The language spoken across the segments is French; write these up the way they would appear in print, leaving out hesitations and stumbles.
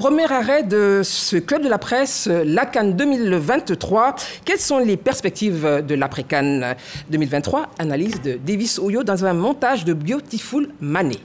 Premier arrêt de ce club de la presse, la CAN 2023. Quelles sont les perspectives de l'après-CAN 2023? Analyse de Davis Oyo dans un montage de Beautiful Mané.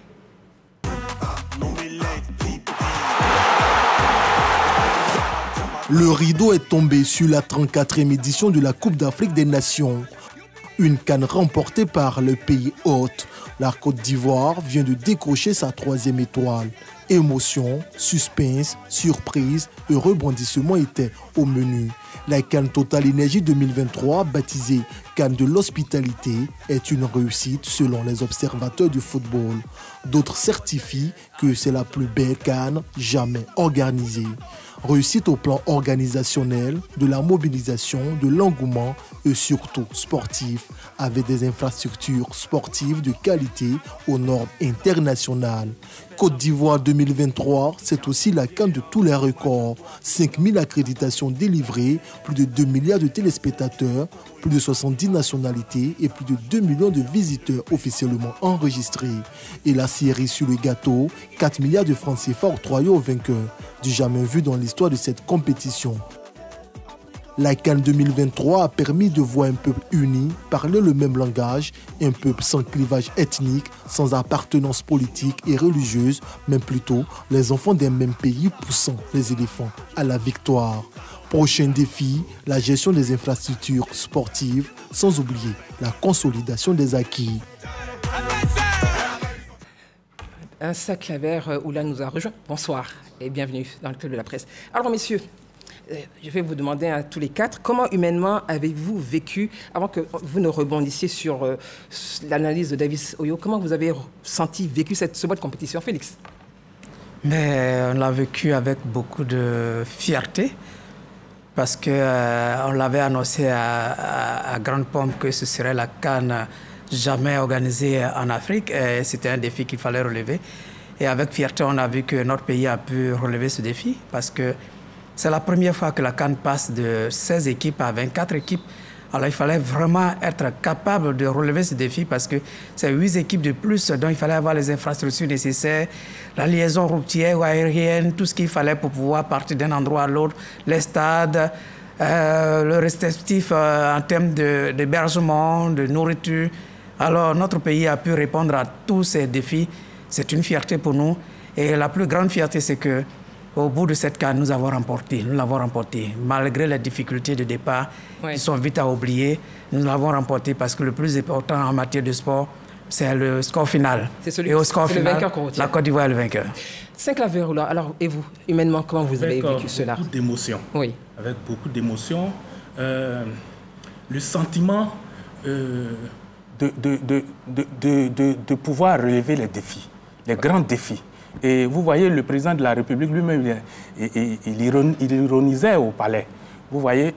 Le rideau est tombé sur la 34e édition de la Coupe d'Afrique des Nations. Une CAN remportée par le pays hôte. La Côte d'Ivoire vient de décrocher sa 3e étoile. Émotion, suspense, surprise et rebondissement étaient au menu. La CAN Total Energy 2023, baptisée CAN de l'hospitalité, est une réussite selon les observateurs du football. D'autres certifient que c'est la plus belle CAN jamais organisée. Réussite au plan organisationnel, de la mobilisation, de l'engouement et surtout sportif, avec des infrastructures sportives de qualité aux normes internationales. Côte d'Ivoire 2023, c'est aussi la CAN de tous les records. 5000 accréditations délivrées, plus de 2 milliards de téléspectateurs, plus de 70 nationalités et plus de 2 millions de visiteurs officiellement enregistrés. Et la série sur le gâteau, 4 milliards de francs CFA octroyés aux vainqueurs, du jamais vu dans l'histoire de cette compétition. La CAN 2023 a permis de voir un peuple uni, parler le même langage, un peuple sans clivage ethnique, sans appartenance politique et religieuse, mais plutôt les enfants d'un même pays poussant les éléphants à la victoire. Prochain défi, la gestion des infrastructures sportives, sans oublier la consolidation des acquis. Un sac Claver, Oula nous a rejoint. Bonsoir et bienvenue dans le club de la presse. Alors messieurs, je vais vous demander à tous les quatre, comment humainement avez-vous vécu, avant que vous ne rebondissiez sur l'analyse de Davis Oyo, comment vous avez vécu ce mois de compétition, Félix? Mais on l'a vécu avec beaucoup de fierté, parce qu'on l'avait annoncé à grande pompe que ce serait la CAN jamais organisée en Afrique. C'était un défi qu'il fallait relever. Et avec fierté, on a vu que notre pays a pu relever ce défi, parce que c'est la première fois que la CAN passe de 16 équipes à 24 équipes. Alors il fallait vraiment être capable de relever ce défi, parce que c'est 8 équipes de plus, donc il fallait avoir les infrastructures nécessaires, la liaison routière ou aérienne, tout ce qu'il fallait pour pouvoir partir d'un endroit à l'autre, les stades, le restrictif en termes d'hébergement, de nourriture. Alors notre pays a pu répondre à tous ces défis. C'est une fierté pour nous. Et la plus grande fierté, c'est que au bout de cette CAN, nous l'avons remporté. Malgré les difficultés de départ, qui sont vite à oublier, nous l'avons remporté parce que le plus important en matière de sport, c'est le score final. Et au score final, la Côte d'Ivoire est le vainqueur. Sac Claver, alors, et vous, humainement, comment vous avez vécu cela? Beaucoup d'émotions. Oui. Avec beaucoup d'émotions. Le sentiment de pouvoir relever les défis, les grands défis. Et vous voyez, le président de la République lui-même, il ironisait au palais. Vous voyez,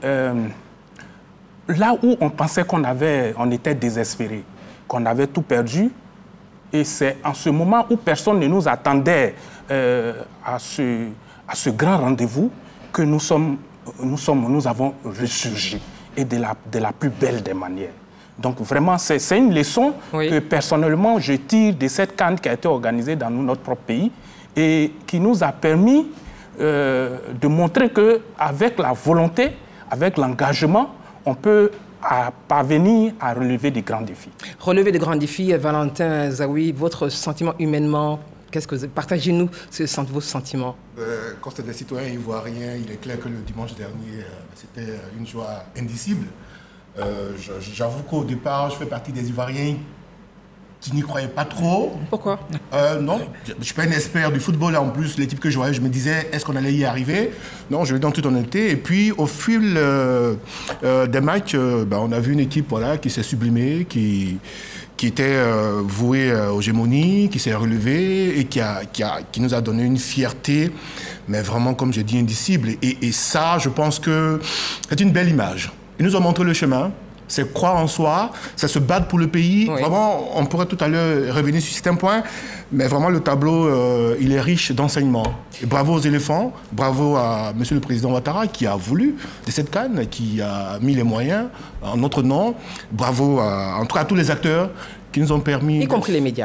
là où on pensait on était désespéré, qu'on avait tout perdu, et c'est en ce moment où personne ne nous attendait à ce grand rendez-vous que nous avons ressurgi, et de la plus belle des manières. Donc vraiment, c'est une leçon que personnellement je tire de cette CAN qui a été organisée dans notre propre pays et qui nous a permis de montrer qu'avec la volonté, avec l'engagement, on peut parvenir à relever des grands défis. Relever de grands défis, Valentin Zawi, votre sentiment humainement, partagez-nous vos sentiments. Quand c'est des citoyens ivoiriens, il est clair que le dimanche dernier, c'était une joie indicible. J'avoue qu'au départ, je fais partie des Ivoiriens qui n'y croyaient pas trop. Pourquoi? Non, je ne suis pas un expert du football. En plus, l'équipe que je voyais, je me disais, est-ce qu'on allait y arriver? Non, je vais dans toute honnêteté. Et puis, au fil des matchs, on a vu une équipe qui s'est sublimée, qui était vouée aux gémonies, qui s'est relevée et qui nous a donné une fierté, mais vraiment, comme j'ai dit, indicible. Et ça, je pense que c'est une belle image. Ils nous ont montré le chemin, c'est croire en soi, c'est se battre pour le pays. Oui. Vraiment, on pourrait tout à l'heure revenir sur certains points, mais vraiment le tableau, il est riche d'enseignements. Et bravo aux éléphants, bravo à M. le Président Ouattara qui a voulu de cette CAN, qui a mis les moyens en notre nom. Bravo en tout cas à tous les acteurs qui nous ont permis... Y compris les médias.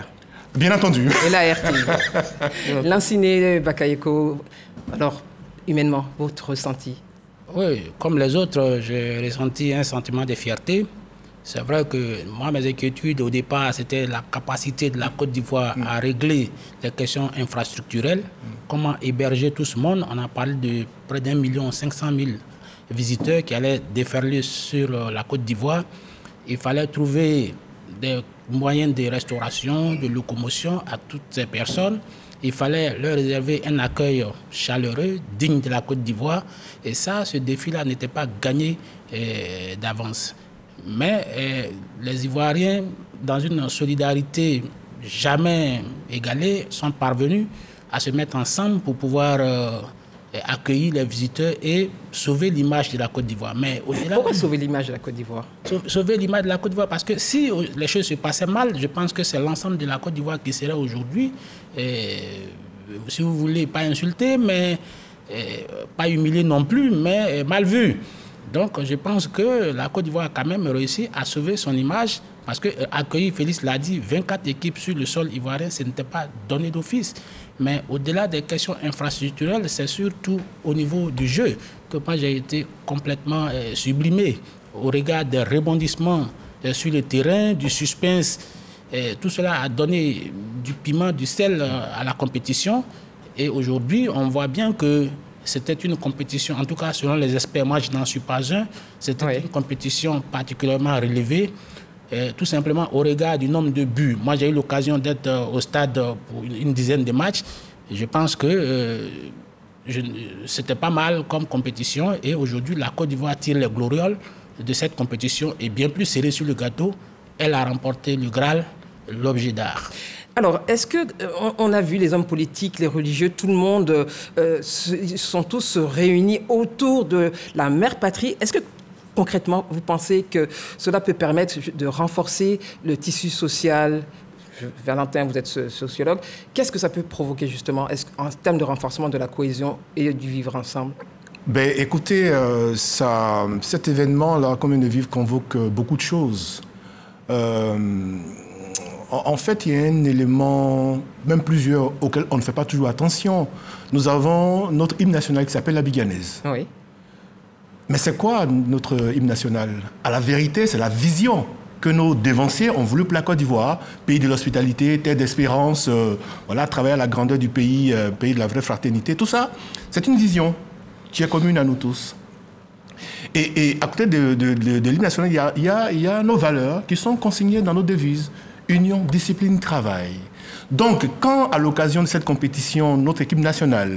Bien entendu. Et la RT. Lanciné Bakayoko, alors, humainement, votre ressenti? Oui, comme les autres, j'ai ressenti un sentiment de fierté. C'est vrai que moi, mes inquiétudes au départ, c'était la capacité de la Côte d'Ivoire à régler les questions infrastructurelles. Comment héberger tout ce monde. On a parlé de près d'1,5 million visiteurs qui allaient déferler sur la Côte d'Ivoire. Il fallait trouver des moyens de restauration, de locomotion à toutes ces personnes. Il fallait leur réserver un accueil chaleureux, digne de la Côte d'Ivoire. Et ça, ce défi-là n'était pas gagné d'avance. Mais les Ivoiriens, dans une solidarité jamais égalée, sont parvenus à se mettre ensemble pour pouvoir accueillir les visiteurs et sauver l'image de la Côte d'Ivoire. Mais pourquoi sauver l'image de la Côte d'Ivoire? Sauver l'image de la Côte d'Ivoire, parce que si les choses se passaient mal, je pense que c'est l'ensemble de la Côte d'Ivoire qui serait aujourd'hui, si vous voulez, pas insulté, mais pas humilié non plus, mais mal vu. Donc je pense que la Côte d'Ivoire a quand même réussi à sauver son image, parce que accueillir, Félix l'a dit, 24 équipes sur le sol ivoirien, ce n'était pas donné d'office. Mais au-delà des questions infrastructurelles, c'est surtout au niveau du jeu que moi j'ai été complètement sublimé au regard des rebondissements sur le terrain, du suspense. Tout cela a donné du piment, du sel à la compétition. Et aujourd'hui, on voit bien que c'était une compétition, en tout cas selon les experts, moi je n'en suis pas un, c'était une compétition particulièrement relevée. Tout simplement au regard du nombre de buts. Moi, j'ai eu l'occasion d'être au stade pour une dizaine de matchs. Je pense que c'était pas mal comme compétition. Et aujourd'hui, la Côte d'Ivoire tire les glorioles de cette compétition et bien plus serrée sur le gâteau. Elle a remporté le Graal, l'objet d'art. Alors, est-ce qu'on a vu les hommes politiques, les religieux, tout le monde sont tous réunis autour de la mère patrie? Est-ce que concrètement, vous pensez que cela peut permettre de renforcer le tissu social? Valentin, vous êtes sociologue. Qu'est-ce que ça peut provoquer justement en termes de renforcement de la cohésion et du vivre ensemble? Ben, écoutez, cet événement-là, comme une vivre, convoque beaucoup de choses. En fait, il y a un élément, même plusieurs, auxquels on ne fait pas toujours attention. Nous avons notre hymne national qui s'appelle la Biganaise. Oui. Mais c'est quoi notre hymne national? À la vérité, c'est la vision que nos dévanciers ont voulu pour la Côte d'Ivoire, pays de l'hospitalité, terre d'espérance, voilà, travailler à la grandeur du pays, pays de la vraie fraternité. Tout ça, c'est une vision qui est commune à nous tous. Et à côté de l'hymne national, il y a nos valeurs qui sont consignées dans nos devises. Union, discipline, travail. Donc, quand, à l'occasion de cette compétition, notre équipe nationale,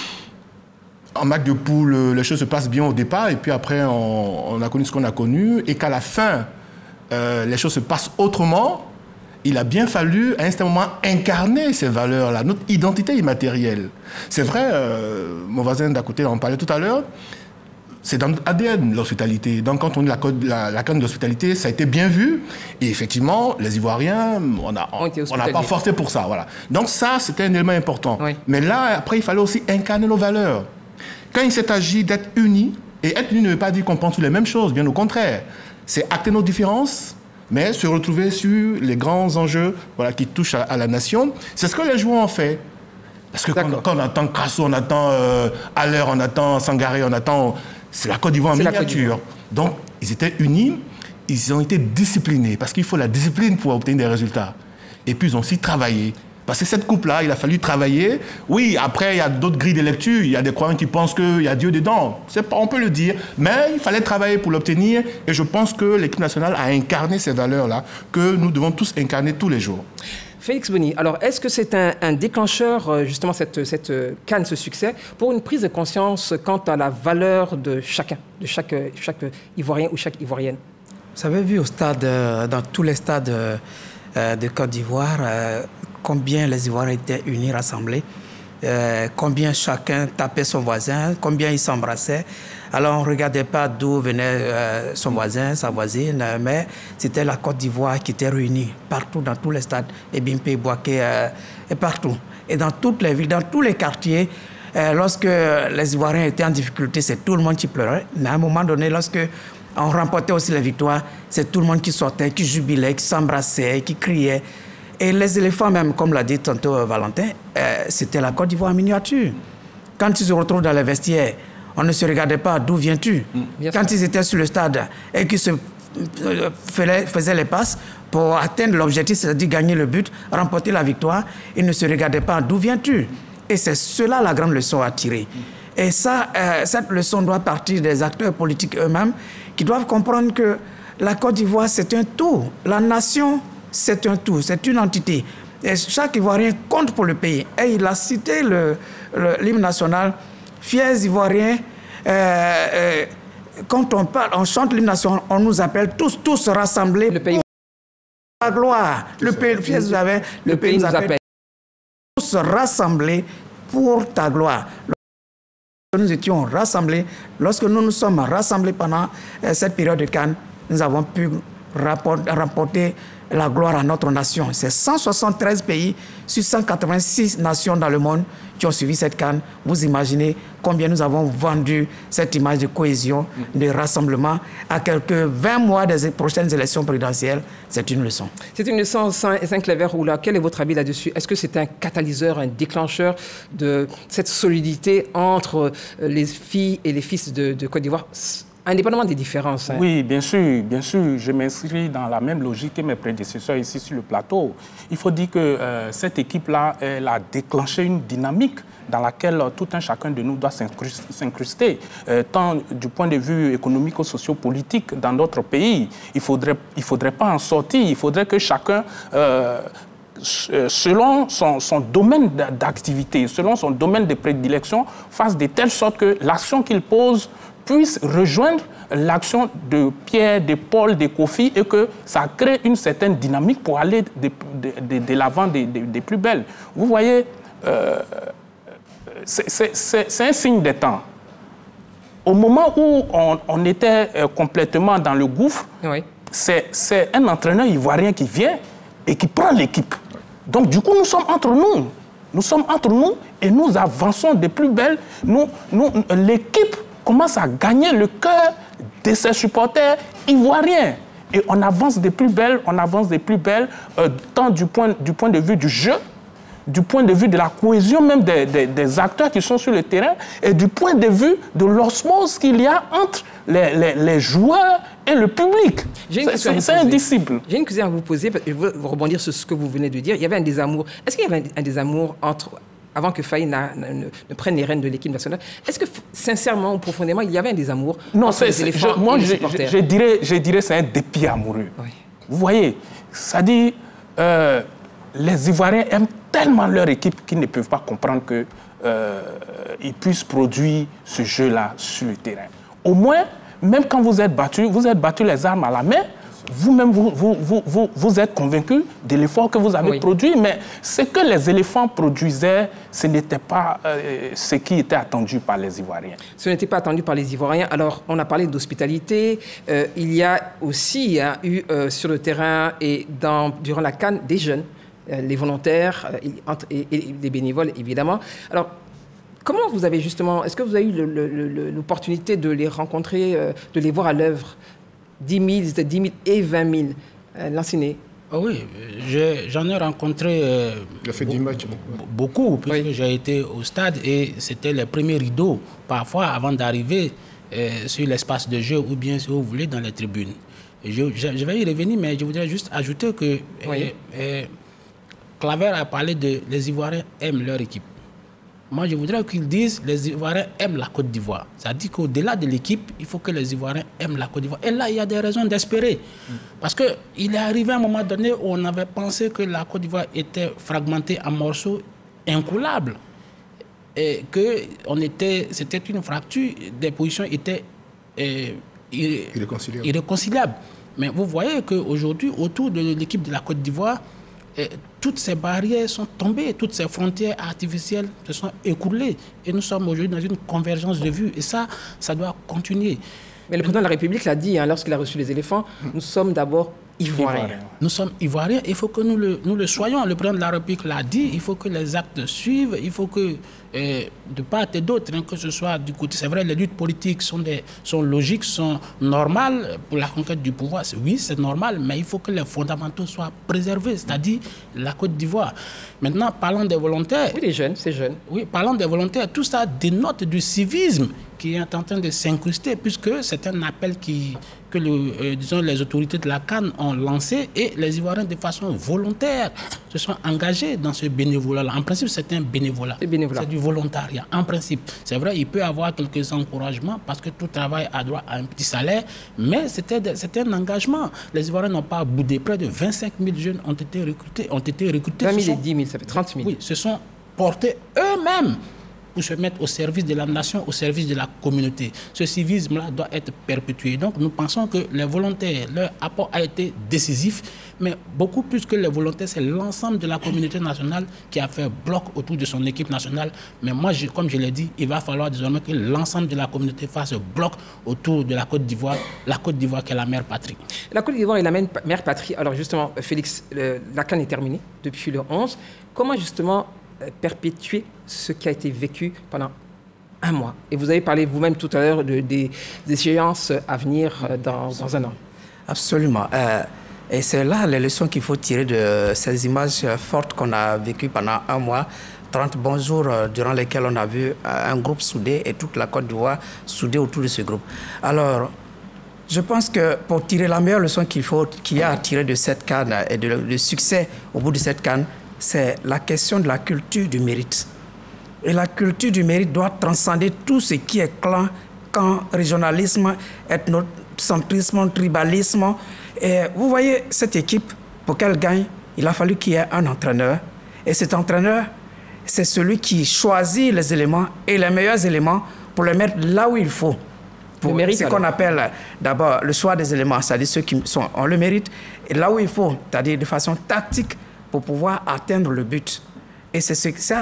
en match de poule, les choses se passent bien au départ, et puis après, on a connu ce qu'on a connu, et qu'à la fin, les choses se passent autrement, il a bien fallu, à un certain moment, incarner ces valeurs-là, notre identité immatérielle. C'est vrai, mon voisin d'à côté en parlait tout à l'heure, c'est dans notre ADN, l'hospitalité. Donc, quand on dit la canne d'hospitalité, ça a été bien vu. Et effectivement, les Ivoiriens, on n'a pas forcé pour ça. Voilà. Donc, ça, c'était un élément important. Oui. Mais là, après, il fallait aussi incarner nos valeurs. Quand il s'est agi d'être unis, et être unis ne veut pas dire qu'on pense sur les mêmes choses, bien au contraire. C'est acter nos différences, mais se retrouver sur les grands enjeux, voilà, qui touchent à la nation. C'est ce que les joueurs ont fait. Parce que quand on attend Crasso, on attend Haller, on attend Sangaré, on attend... C'est la Côte d'Ivoire en miniature. Donc, ils étaient unis, ils ont été disciplinés, parce qu'il faut la discipline pour obtenir des résultats. Et puis, ils ont aussi travaillé. Parce que cette coupe-là, il a fallu travailler. Oui, après, il y a d'autres grilles de lecture. Il y a des croyants qui pensent qu'il y a Dieu dedans. On peut le dire. Mais il fallait travailler pour l'obtenir. Et je pense que l'équipe nationale a incarné ces valeurs-là que nous devons tous incarner tous les jours. Félix Boni, alors est-ce que c'est un déclencheur, justement, cette CAN, ce succès, pour une prise de conscience quant à la valeur de chacun, de chaque Ivoirien ou chaque Ivoirienne? Vous avez vu au stade, dans tous les stades de Côte d'Ivoire, combien les Ivoiriens étaient unis, rassemblés, combien chacun tapait son voisin, combien ils s'embrassaient. Alors, on ne regardait pas d'où venait son voisin, sa voisine, mais c'était la Côte d'Ivoire qui était réunie partout, dans tous les stades, et Bimpe, Boaké, et partout. Et dans toutes les villes, dans tous les quartiers, lorsque les Ivoiriens étaient en difficulté, c'est tout le monde qui pleurait. Mais à un moment donné, lorsque on remportait aussi les victoires, c'est tout le monde qui sortait, qui jubilait, qui s'embrassait, qui criait. Et les éléphants même, comme l'a dit tantôt Valentin, c'était la Côte d'Ivoire en miniature. Quand ils se retrouvent dans les vestiaires, on ne se regardait pas d'où viens-tu. Quand ils étaient sur le stade et qu'ils se faisaient les passes pour atteindre l'objectif, c'est-à-dire gagner le but, remporter la victoire, ils ne se regardaient pas d'où viens-tu. Et c'est cela la grande leçon à tirer. Et ça, cette leçon doit partir des acteurs politiques eux-mêmes qui doivent comprendre que la Côte d'Ivoire, c'est un tout. La nation, c'est un tout, c'est une entité. Et chaque Ivoirien compte pour le pays. Et il a cité l'hymne national, fiers Ivoiriens. Quand on chante l'hymne national, on nous appelle tous rassemblés Le pays. pour la gloire. Le pays, le pays nous appelle. Tous rassemblés pour ta gloire. Nous étions rassemblés. Lorsque nous nous sommes rassemblés pendant cette période de Cannes, nous avons pu remporter la gloire à notre nation. C'est 173 pays sur 186 nations dans le monde qui ont suivi cette Cannes. Vous imaginez combien nous avons vendu cette image de cohésion, de rassemblement à quelques 20 mois des prochaines élections présidentielles. C'est une leçon. C'est une leçon, Saint-Claver-Oula. Quel est votre avis là-dessus? Est-ce que c'est un catalyseur, un déclencheur de cette solidité entre les filles et les fils de Côte d'Ivoire, indépendamment des différences? Oui, bien sûr, bien sûr. Je m'inscris dans la même logique que mes prédécesseurs ici sur le plateau. Il faut dire que cette équipe-là, elle a déclenché une dynamique dans laquelle tout un chacun de nous doit s'incruster, tant du point de vue économico-socio-politique dans notre pays. Il faudrait pas en sortir, il faudrait que chacun... selon son domaine d'activité, selon son domaine de prédilection, fasse de telle sorte que l'action qu'il pose puisse rejoindre l'action de Pierre, de Paul, de Kofi, et que ça crée une certaine dynamique pour aller de l'avant des plus belles. Vous voyez, c'est un signe des temps. Au moment où on était complètement dans le gouffre, oui, c'est un entraîneur ivoirien qui vient et qui prend l'équipe. Donc, du coup, nous sommes entre nous. Nous sommes entre nous et nous avançons de plus belle. L'équipe commence à gagner le cœur de ses supporters ivoiriens. Et on avance de plus belle, tant du point de vue du jeu, du point de vue de la cohésion même des acteurs qui sont sur le terrain et du point de vue de l'osmose qu'il y a entre les joueurs et le public. C'est indicible. J'ai une question à vous poser, je veux rebondir sur ce que vous venez de dire. Il y avait un désamour. Est-ce qu'il y avait un désamour avant que Faye ne prenne les rênes de l'équipe nationale? Est-ce que, sincèrement ou profondément, il y avait un désamour entre les éléphants et les supporters? Je dirais c'est un dépit amoureux. Oui. Vous voyez, ça dit, les Ivoiriens aiment tellement leur équipe qu'ils ne peuvent pas comprendre qu'ils puissent produire ce jeu-là sur le terrain. Au moins, même quand vous êtes battus les armes à la main, vous-même, vous êtes convaincu de l'effort que vous avez produit, mais ce que les éléphants produisaient, ce n'était pas ce qui était attendu par les Ivoiriens. Ce n'était pas attendu par les Ivoiriens. Alors, on a parlé d'hospitalité. Il y a aussi eu sur le terrain et durant la CAN des jeunes, les volontaires et les bénévoles, évidemment. Alors, comment vous avez justement... Est-ce que vous avez eu l'opportunité de les rencontrer, de les voir à l'œuvre? 10 000, c'était 10 000 et 20 000. Lanciné. Oui, j'en ai rencontré beaucoup, puisque j'ai été au stade et c'était les premiers rideaux, parfois, avant d'arriver sur l'espace de jeu ou bien, si vous voulez, dans les tribunes. Je vais y revenir, mais je voudrais juste ajouter que Claver a parlé de les Ivoiriens aiment leur équipe. Moi, je voudrais qu'ils disent les Ivoiriens aiment la Côte d'Ivoire. Ça dit qu'au-delà de l'équipe, il faut que les Ivoiriens aiment la Côte d'Ivoire. Et là, il y a des raisons d'espérer. Parce qu'il est arrivé à un moment donné où on avait pensé que la Côte d'Ivoire était fragmentée en morceaux incoulables. Et que c'était une fracture, des positions étaient irréconciliables. Mais vous voyez qu'aujourd'hui, autour de l'équipe de la Côte d'Ivoire, toutes ces barrières sont tombées, toutes ces frontières artificielles se sont écoulées. Et nous sommes aujourd'hui dans une convergence de vues. Et ça doit continuer. Mais le président de la République l'a dit lorsqu'il a reçu les éléphants, nous sommes d'abord Ivoiriens. Nous sommes Ivoiriens, il faut que nous le soyons. Le président de la République l'a dit, il faut que les actes suivent, il faut que, de part et d'autre, que ce soit du côté... C'est vrai, les luttes politiques sont logiques, sont normales pour la conquête du pouvoir. Oui, c'est normal, mais il faut que les fondamentaux soient préservés, c'est-à-dire la Côte d'Ivoire. Maintenant, parlant des volontaires... Oui, les jeunes, c'est jeune. Oui, parlant des volontaires, tout ça dénote du civisme qui est en train de s'incruster, puisque c'est un appel que les autorités de la CAN ont lancé et les Ivoiriens, de façon volontaire, se sont engagés dans ce bénévolat-là. En principe, c'est un bénévolat. C'est du volontariat, en principe. C'est vrai, il peut y avoir quelques encouragements parce que tout travail a droit à un petit salaire, mais c'était un engagement. Les Ivoiriens n'ont pas boudé. Près de 25 000 jeunes ont été recrutés. 20 000 et 10 000, ça fait 30 000. Oui, se sont portés eux-mêmes pour se mettre au service de la nation, au service de la communauté. Ce civisme-là doit être perpétué. Donc nous pensons que les volontaires, leur apport a été décisif, mais beaucoup plus que les volontaires, c'est l'ensemble de la communauté nationale qui a fait bloc autour de son équipe nationale. Mais moi, comme je l'ai dit, il va falloir désormais que l'ensemble de la communauté fasse bloc autour de la Côte d'Ivoire qui est la mère patrie. La Côte d'Ivoire est la mère patrie. Alors justement, Félix, la CAN est terminée depuis le 11. Comment justement perpétuer ce qui a été vécu pendant un mois? Et vous avez parlé vous-même tout à l'heure des échéances à venir dans un an. Absolument. Et c'est là les leçons qu'il faut tirer de ces images fortes qu'on a vécues pendant un mois, 30 bons jours durant lesquels on a vu un groupe soudé et toute la Côte d'Ivoire soudée autour de ce groupe. Alors, je pense que pour tirer la meilleure leçon qu'il y a à tirer de cette CAN et de succès au bout de cette CAN, c'est la question de la culture du mérite. Et la culture du mérite doit transcender tout ce qui est clan, régionalisme, ethnocentrisme, tribalisme. Et vous voyez, cette équipe, pour qu'elle gagne, il a fallu qu'il y ait un entraîneur. Et cet entraîneur, c'est celui qui choisit les éléments et les meilleurs éléments pour les mettre là où il faut. Pour ce qu'on appelle d'abord le choix des éléments, c'est-à-dire ceux qui ont le mérite, et là où il faut, c'est-à-dire de façon tactique, pour pouvoir atteindre le but. Et c'est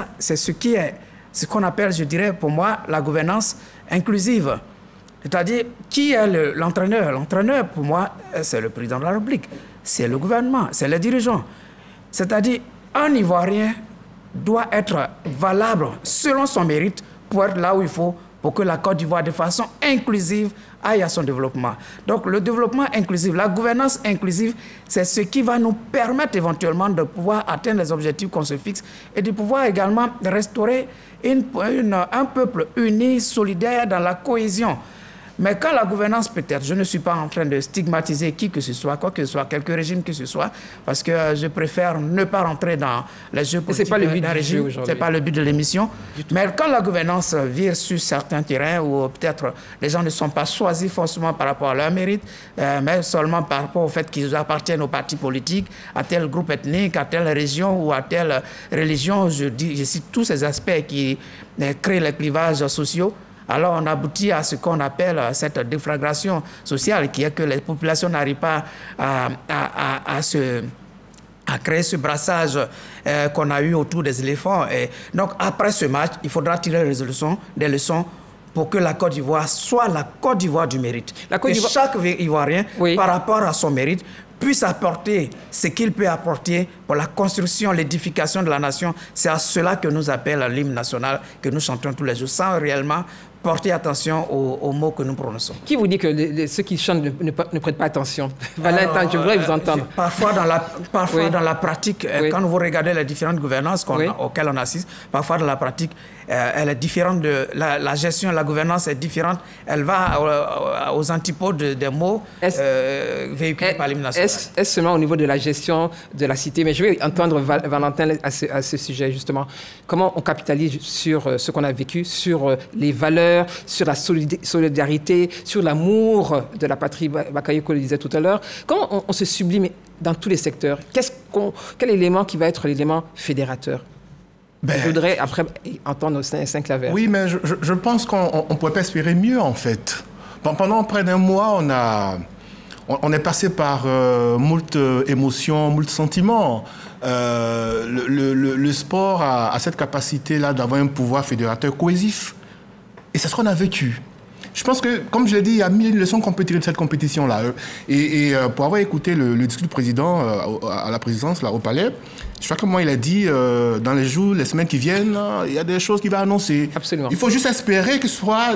ce qu'on appelle, je dirais, pour moi, la gouvernance inclusive. C'est-à-dire, qui est l'entraîneur? L'entraîneur, pour moi, c'est le président de la République, c'est le gouvernement, c'est les dirigeants. C'est-à-dire, un Ivoirien doit être valable selon son mérite pour être là où il faut, pour que la Côte d'Ivoire, de façon inclusive, aille à son développement. Donc, le développement inclusif, la gouvernance inclusive, c'est ce qui va nous permettre éventuellement de pouvoir atteindre les objectifs qu'on se fixe et de pouvoir également restaurer un peuple uni, solidaire dans la cohésion. Mais quand la gouvernance peut-être, je ne suis pas en train de stigmatiser qui que ce soit, quoi que ce soit, quelque régime que ce soit, parce que je préfère ne pas rentrer dans les jeux politiques d'un régime. Ce n'est pas le but de l'émission. Mais quand la gouvernance vire sur certains terrains où peut-être les gens ne sont pas choisis forcément par rapport à leur mérite, mais seulement par rapport au fait qu'ils appartiennent aux partis politiques, à tel groupe ethnique, à telle région ou à telle religion, je cite tous ces aspects qui créent les clivages sociaux. Alors on aboutit à ce qu'on appelle cette déflagration sociale, qui est que les populations n'arrivent pas à créer ce brassage qu'on a eu autour des éléphants. Et donc après ce match, il faudra tirer des leçons pour que la Côte d'Ivoire soit la Côte d'Ivoire du mérite. Que chaque Ivoirien, par rapport à son mérite, puisse apporter ce qu'il peut apporter pour la construction, l'édification de la nation. C'est à cela que nous appelle l'hymne national que nous chantons tous les jours, sans réellement porter attention aux mots que nous prononçons. Qui vous dit que ceux qui chantent ne prêtent pas attention? Valentin, je voudrais vous entendre. Parfois dans la pratique, quand vous regardez les différentes gouvernances auxquelles on assiste, parfois dans la pratique, elle est différente de la gestion, la gouvernance est différente. Elle va aux antipodes des mots véhiculés par l'hymne national. Est-ce seulement au niveau de la gestion de la cité? Mais je vais entendre Valentin à ce sujet, justement. Comment on capitalise sur ce qu'on a vécu, sur les valeurs, sur la solidarité, sur l'amour de la patrie, Bakayoko le disait tout à l'heure. Comment on se sublime dans tous les secteurs? Quel élément qui va être l'élément fédérateur? Je voudrais après entendre Saint-Claver. Oui, mais je pense qu'on ne pourrait pas espérer mieux, en fait. Pendant près d'un mois, on est passé par moult émotions, moult sentiments. Le sport a cette capacité-là d'avoir un pouvoir fédérateur cohésif. Et c'est ce qu'on a vécu. je pense que, comme je l'ai dit, il y a 1000 leçons qu'on peut tirer de cette compétition-là. Et pour avoir écouté le discours du président à la présidence, là, au Palais, je crois que moi, il a dit, dans les jours, les semaines qui viennent, il y a des choses qu'il va annoncer. Absolument. Il faut juste espérer que ce soit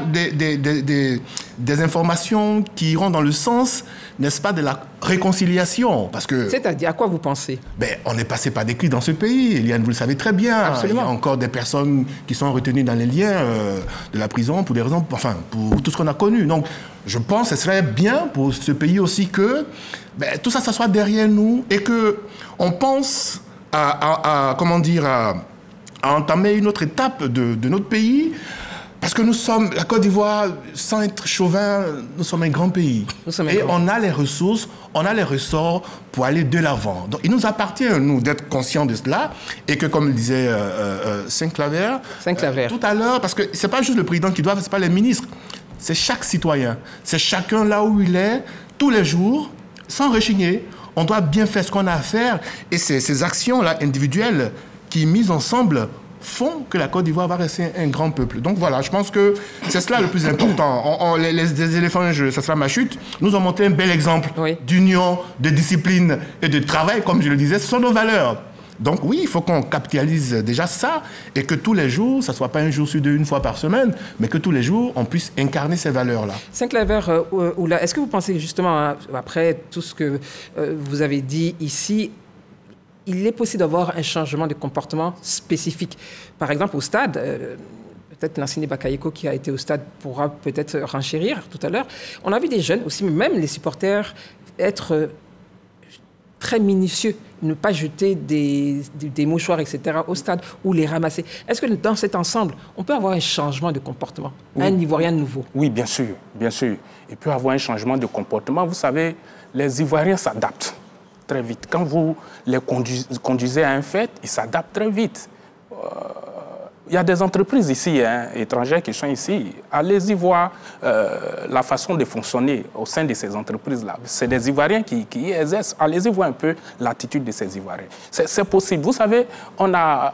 des informations qui iront dans le sens, n'est-ce pas, de la réconciliation. Parce que... C'est-à-dire, à quoi vous pensez? On est passé par des crises dans ce pays, Eliane, vous le savez très bien. Absolument. Il y a encore des personnes qui sont retenues dans les liens de la prison pour des raisons, enfin, pour tout ce qu'on a connu. Donc, je pense que ce serait bien pour ce pays aussi que tout ça, ça soit derrière nous et qu'on pense comment dire, à entamer une autre étape de notre pays. Parce que nous sommes, la Côte d'Ivoire, sans être chauvin, nous sommes un grand pays. Et on a les ressources, on a les ressorts pour aller de l'avant. Donc il nous appartient, nous, d'être conscients de cela. Et que, comme le disait Saint-Claver, tout à l'heure, parce que ce n'est pas juste le président qui doit, ce n'est pas les ministres, c'est chaque citoyen. C'est chacun là où il est, tous les jours, sans rechigner. On doit bien faire ce qu'on a à faire. Et ces actions-là individuelles qui, mises ensemble, font que la Côte d'Ivoire va rester un grand peuple. Donc voilà, je pense que c'est cela le plus important. Les éléphants, ça sera ma chute, nous ont montré un bel exemple d'union, de discipline et de travail, comme je le disais, ce sont nos valeurs. Donc oui, il faut qu'on capitalise déjà ça et que tous les jours, ça ne soit pas un jour sur deux, une fois par semaine, mais que tous les jours, on puisse incarner ces valeurs-là. Saint-Claver, Oula, est-ce que vous pensez justement, après tout ce que vous avez dit ici, il est possible d'avoir un changement de comportement spécifique? Par exemple, au stade, peut-être Lansana Bakayoko qui a été au stade pourra peut-être renchérir tout à l'heure. On a vu des jeunes aussi, même les supporters, être très minutieux, ne pas jeter des mouchoirs, etc. au stade ou les ramasser. Est-ce que dans cet ensemble, on peut avoir un changement de comportement, un Ivoirien nouveau? Oui, bien sûr, bien sûr. Il peut y avoir un changement de comportement. Vous savez, les Ivoiriens s'adaptent très vite. Quand vous les conduisez à un fait, ils s'adaptent très vite. Il y a des entreprises ici, étrangères qui sont ici. Allez-y voir la façon de fonctionner au sein de ces entreprises-là. C'est des Ivoiriens qui y exercent. Allez-y voir un peu l'attitude de ces Ivoiriens. C'est possible. Vous savez, on a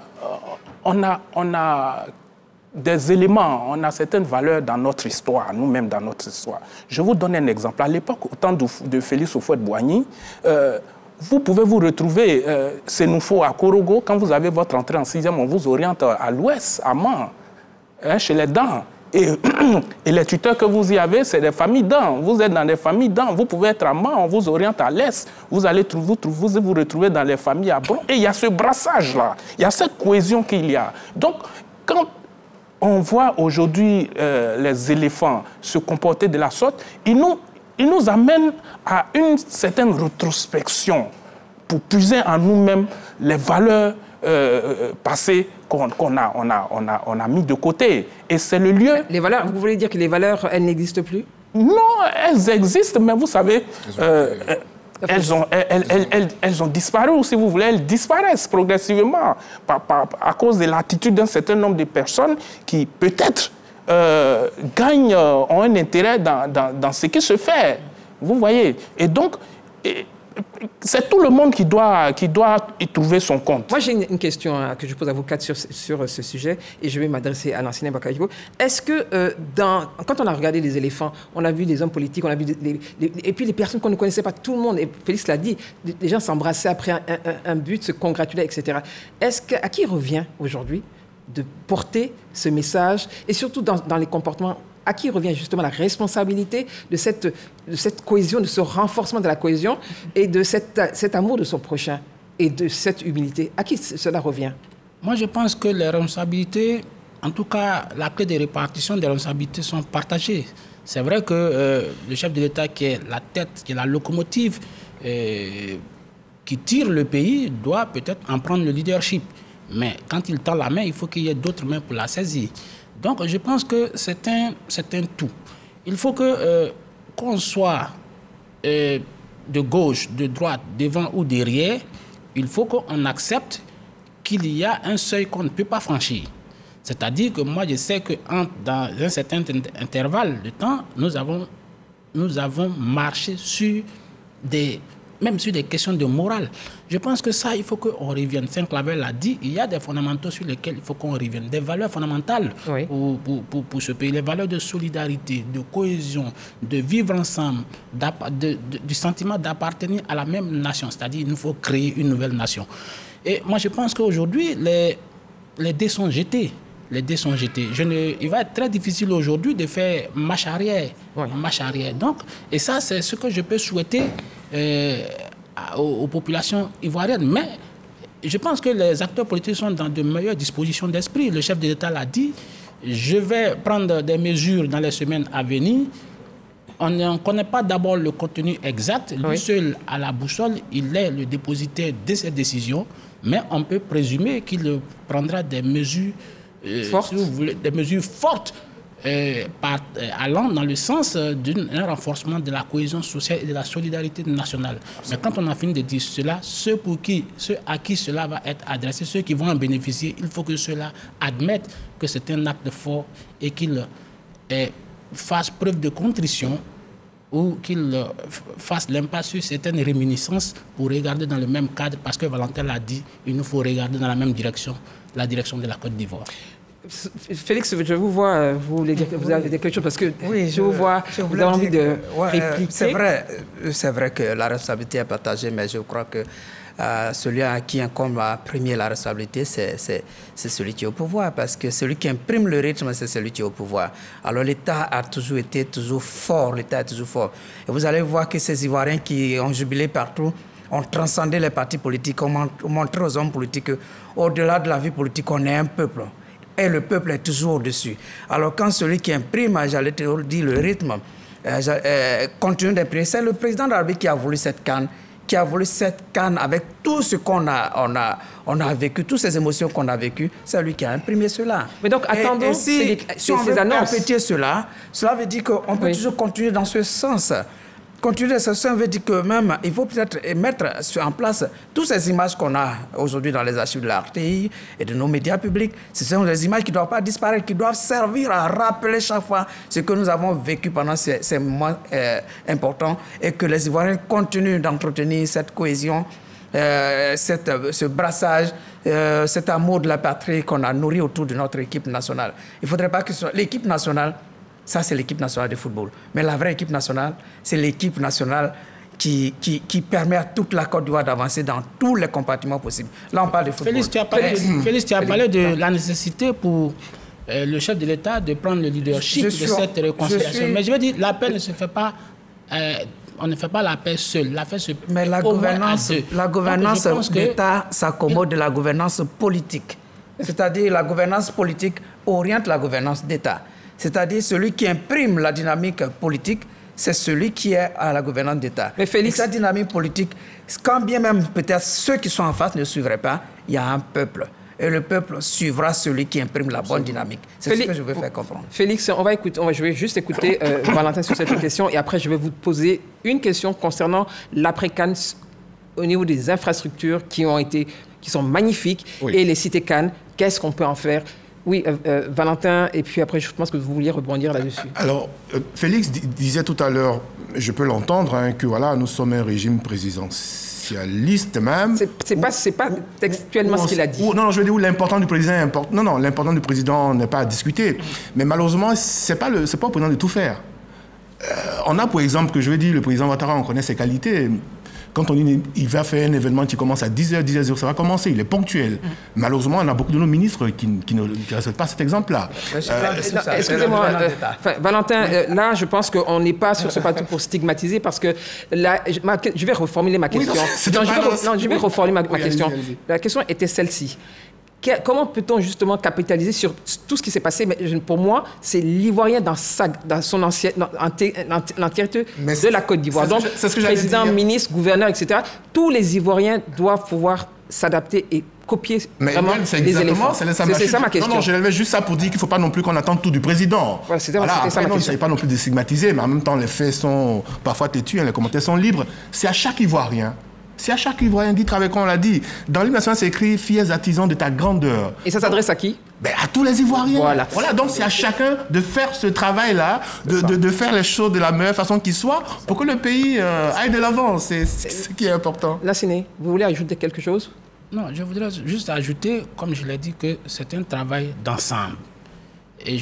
des éléments, on a certaines valeurs dans notre histoire, nous-mêmes dans notre histoire. Je vous donne un exemple. À l'époque, au temps de Félix Houphouët-Boigny, vous pouvez vous retrouver, Sénoufo à Korogo, quand vous avez votre entrée en 6e, on vous oriente à l'ouest, à Man, chez les Dans. Et les tuteurs que vous y avez, c'est des familles Dans. Vous êtes dans des familles Dans. Vous pouvez être à Man, on vous oriente à l'est. Vous allez vous retrouver dans les familles à Bron. Et il y a ce brassage-là. Il y a cette cohésion qu'il y a. Donc, quand on voit aujourd'hui les éléphants se comporter de la sorte, ils nous amènent à une certaine rétrospection pour puiser en nous-mêmes les valeurs passées qu'on a mis de côté. Et c'est le lieu... Les valeurs, vous voulez dire que les valeurs, elles n'existent plus? Non, elles existent, mais vous savez... Elles ont disparu, si vous voulez, elles disparaissent progressivement à cause de l'attitude d'un certain nombre de personnes qui, peut-être, gagnent, ont un intérêt dans ce qui se fait. Vous voyez? Et donc, c'est tout le monde qui doit y trouver son compte. Moi, j'ai une question que je pose à vous quatre sur ce sujet et je vais m'adresser à Lansana Bakayoko. Est-ce que, quand on a regardé les éléphants, on a vu des hommes politiques, on a vu et puis les personnes qu'on ne connaissait pas, tout le monde, et Félix l'a dit, les gens s'embrassaient après un but, se congratulaient, etc. À qui revient aujourd'hui de porter ce message et surtout dans les comportements? À qui revient justement la responsabilité de cette cohésion, de ce renforcement de la cohésion et de cet amour de son prochain et de cette humilité? À qui cela revient? Moi, je pense que les responsabilités, en tout cas, la clé de répartition des responsabilités sont partagées. C'est vrai que le chef de l'État, qui est la tête, qui est la locomotive, qui tire le pays, doit peut-être en prendre le leadership. Mais quand il tend la main, il faut qu'il y ait d'autres mains pour la saisir. Donc, je pense que c'est un tout. Il faut qu'on soit de gauche, de droite, devant ou derrière, il faut qu'on accepte qu'il y a un seuil qu'on ne peut pas franchir. C'est-à-dire que moi, je sais que dans un certain intervalle de temps, nous avons marché sur des même sur des questions de morale. Je pense que ça, il faut qu'on revienne. Saint-Claver l'a dit, il y a des fondamentaux sur lesquels il faut qu'on revienne. Des valeurs fondamentales pour ce pays. Les valeurs de solidarité, de cohésion, de vivre ensemble, du sentiment d'appartenir à la même nation. C'est-à-dire qu'il nous faut créer une nouvelle nation. Et moi, je pense qu'aujourd'hui, les dés sont jetés. Les dés sont jetés. Il va être très difficile aujourd'hui de faire marche arrière. Marche arrière. Donc, et ça, c'est ce que je peux souhaiter aux populations ivoiriennes. Mais je pense que les acteurs politiques sont dans de meilleures dispositions d'esprit. Le chef de l'État l'a dit. Je vais prendre des mesures dans les semaines à venir. On ne connaît pas d'abord le contenu exact. Lui seul, à la boussole, il est le dépositaire de ces décisions. Mais on peut présumer qu'il prendra des mesures si vous voulez, des mesures fortes allant dans le sens d'un renforcement de la cohésion sociale et de la solidarité nationale. Mais quand on a fini de dire cela, ceux à qui cela va être adressé, ceux qui vont en bénéficier, il faut que ceux-là admettent que c'est un acte fort et qu'ils fassent preuve de contrition ou qu'ils fassent l'impasse sur certaines réminiscences pour regarder dans le même cadre, parce que Valentin l'a dit, il nous faut regarder dans la même direction, la direction de la Côte d'Ivoire. Félix, je vous vois, vous avez dit quelque chose, parce que je vous vois, vous avez envie de répliquer. C'est vrai que la responsabilité est partagée, mais je crois que celui à qui incombe à premier la responsabilité, c'est celui qui est au pouvoir, parce que celui qui imprime le rythme, c'est celui qui est au pouvoir. Alors l'État a toujours été fort, l'État est toujours fort. Et vous allez voir que ces Ivoiriens qui ont jubilé partout ont transcendé les partis politiques, ont montré aux hommes politiques qu'au-delà de la vie politique, on est un peuple. Et le peuple est toujours au-dessus. Alors quand celui qui imprime, j'allais te dire, le rythme, continue d'imprimer, c'est le président de la République qui a voulu cette CAN, avec tout ce qu'on a vécu, toutes ces émotions qu'on a vécues, c'est lui qui a imprimé cela. Mais donc, attendons si on veut répéter cela veut dire qu'on peut toujours continuer dans ce sens. Continuer dans ce sens veut dire que même, il faut peut-être mettre en place toutes ces images qu'on a aujourd'hui dans les archives de l'RTI et de nos médias publics. Ce sont des images qui ne doivent pas disparaître, qui doivent servir à rappeler chaque fois ce que nous avons vécu pendant ces moments importants, et que les Ivoiriens continuent d'entretenir cette cohésion, ce brassage, cet amour de la patrie qu'on a nourri autour de notre équipe nationale. Il ne faudrait pas que l'équipe nationale, ça c'est l'équipe nationale de football, mais la vraie équipe nationale, c'est l'équipe nationale qui permet à toute la Côte d'Ivoire d'avancer dans tous les compartiments possibles. Là, on parle de football. Félix, tu as parlé de la nécessité pour le chef de l'État de prendre le leadership de cette réconciliation. Mais je veux dire, la paix ne se fait pas... on ne fait pas la paix seul. La paix se Mais la gouvernance d'État s'accommode de la gouvernance politique. C'est-à-dire la gouvernance politique oriente la gouvernance d'État. C'est-à-dire celui qui imprime la dynamique politique, c'est celui qui est à la gouvernance d'État. Mais Félix... Et cette dynamique politique, quand bien même peut-être ceux qui sont en face ne suivraient pas, il y a un peuple. Et le peuple suivra celui qui imprime la bonne dynamique. C'est ce que je veux faire comprendre. Félix, je vais juste écouter Valentin sur cette question, et après je vais vous poser une question concernant l'après-CAN au niveau des infrastructures qui sont magnifiques, et les cités CAN. Qu'est-ce qu'on peut en faire? Oui, Valentin, et puis après, je pense que vous vouliez rebondir là-dessus. Alors, Félix disait tout à l'heure, je peux l'entendre, que voilà, nous sommes un régime présidentialiste même. C'est pas textuellement ce qu'il a dit. Non, je veux dire où l'important du président est important. Non, l'important du président n'est pas à discuter. Mais malheureusement, c'est pas au président de tout faire. On a, pour exemple, que je veux dire, le président Ouattara, on connaît ses qualités. Quand on dit qu'il va faire un événement qui commence à 10h, ça va commencer, il est ponctuel. Malheureusement, on a beaucoup de nos ministres qui ne respectent pas cet exemple-là. Excusez-moi, Valentin, là, je pense qu'on n'est pas sur ce plateau pour stigmatiser, parce que là, je vais reformuler ma question. Je vais reformuler ma question. La question était celle-ci. Comment peut-on justement capitaliser sur tout ce qui s'est passé? Mais pour moi, c'est l'Ivoirien dans son l'entièreté de la Côte d'Ivoire. Donc, président, ministre, gouverneur, etc. Tous les Ivoiriens doivent pouvoir s'adapter et copier vraiment les éléments. C'est ça ma question. Non, je l'avais juste ça pour dire qu'il ne faut pas non plus qu'on attende tout du président. Voilà, c'était ça ma question. Il ne s'agit pas non plus de stigmatiser, mais en même temps, les faits sont parfois têtus, les commentaires sont libres. C'est à chaque Ivoirien. C'est à chaque Ivoirien d'y travailler, comme on l'a dit. Dans l'hymne national, c'est écrit « Fiers artisans de ta grandeur ». Et ça s'adresse à qui? À tous les Ivoiriens. Voilà. Donc c'est à chacun de faire ce travail-là, de faire les choses de la meilleure façon qu'il soit, pour que le pays aille de l'avant. C'est ce qui est important. Lassine, vous voulez ajouter quelque chose? Non, je voudrais juste ajouter, comme je l'ai dit, que c'est un travail d'ensemble. Et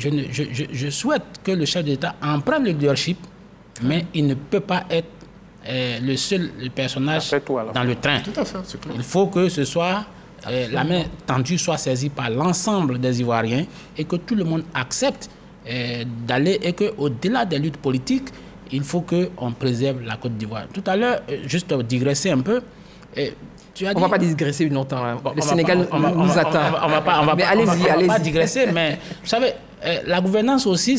je souhaite que le chef d'État en prenne le leadership, mais il ne peut pas être le seul personnage dans le train. Tout à fait, c'est clair. Il faut que ce soit la main tendue soit saisie par l'ensemble des Ivoiriens et que tout le monde accepte d'aller et qu'au-delà des luttes politiques, il faut qu'on préserve la Côte d'Ivoire. Tout à l'heure, juste digresser un peu, tu as dit... On ne va pas digresser longtemps. Hein. Le Sénégal nous attend. On va allez-y. pas digresser, mais vous savez, la gouvernance aussi,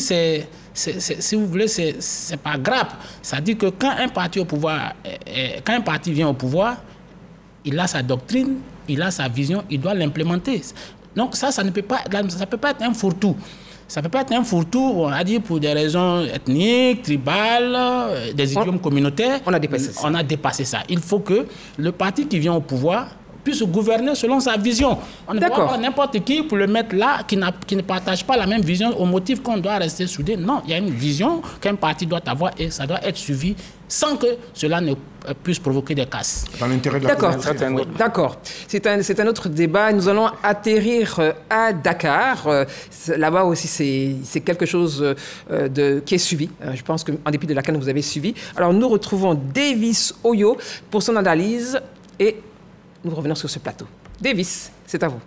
si vous voulez, c'est pas grave. Ça dit que quand un parti au pouvoir, quand un parti vient au pouvoir, il a sa doctrine, il a sa vision, il doit l'implémenter. Donc ça ne peut pas être un fourre-tout. Ça ne peut pas être un fourre-tout, on a dit, pour des raisons ethniques, tribales, des idiomes communautaires. On a dépassé ça. On a dépassé ça. Il faut que le parti qui vient au pouvoir puisse gouverner selon sa vision. On ne peut pas avoir n'importe qui pour le mettre là, qui ne partage pas la même vision au motif qu'on doit rester soudé. Non, il y a une vision qu'un parti doit avoir et ça doit être suivi sans que cela ne puisse provoquer des casses. Dans l'intérêt de la communauté. D'accord. C'est un autre débat. Nous allons atterrir à Dakar. Là-bas aussi, c'est quelque chose qui est suivi. Je pense qu'en dépit de la CAN, vous avez suivi. Alors, nous retrouvons Davis Oyo pour son analyse et nous revenons sur ce plateau. Davis, c'est à vous.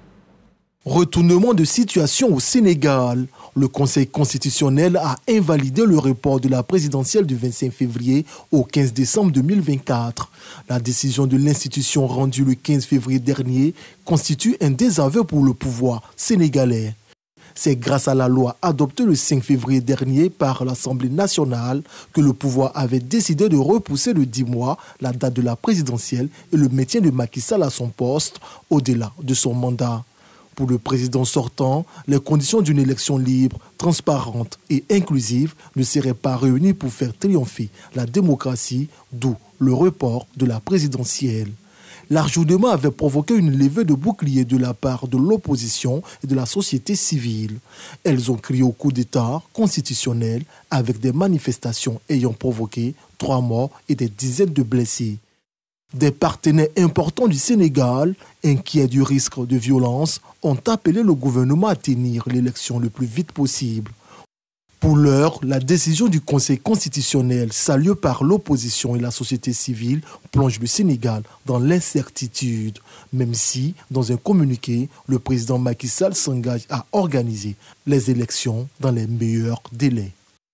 Retournement de situation au Sénégal. Le Conseil constitutionnel a invalidé le report de la présidentielle du 25 février au 15 décembre 2024. La décision de l'institution rendue le 15 février dernier constitue un désaveu pour le pouvoir sénégalais. C'est grâce à la loi adoptée le 5 février dernier par l'Assemblée nationale que le pouvoir avait décidé de repousser de 10 mois la date de la présidentielle et le maintien de Macky Sall à son poste au-delà de son mandat. Pour le président sortant, les conditions d'une élection libre, transparente et inclusive ne seraient pas réunies pour faire triompher la démocratie, d'où le report de la présidentielle. L'ajournement avait provoqué une levée de boucliers de la part de l'opposition et de la société civile. Elles ont crié au coup d'État constitutionnel avec des manifestations ayant provoqué 3 morts et des dizaines de blessés. Des partenaires importants du Sénégal, inquiets du risque de violence, ont appelé le gouvernement à tenir l'élection le plus vite possible. Pour l'heure, la décision du Conseil constitutionnel, saluée par l'opposition et la société civile, plonge le Sénégal dans l'incertitude, même si, dans un communiqué, le président Macky Sall s'engage à organiser les élections dans les meilleurs délais.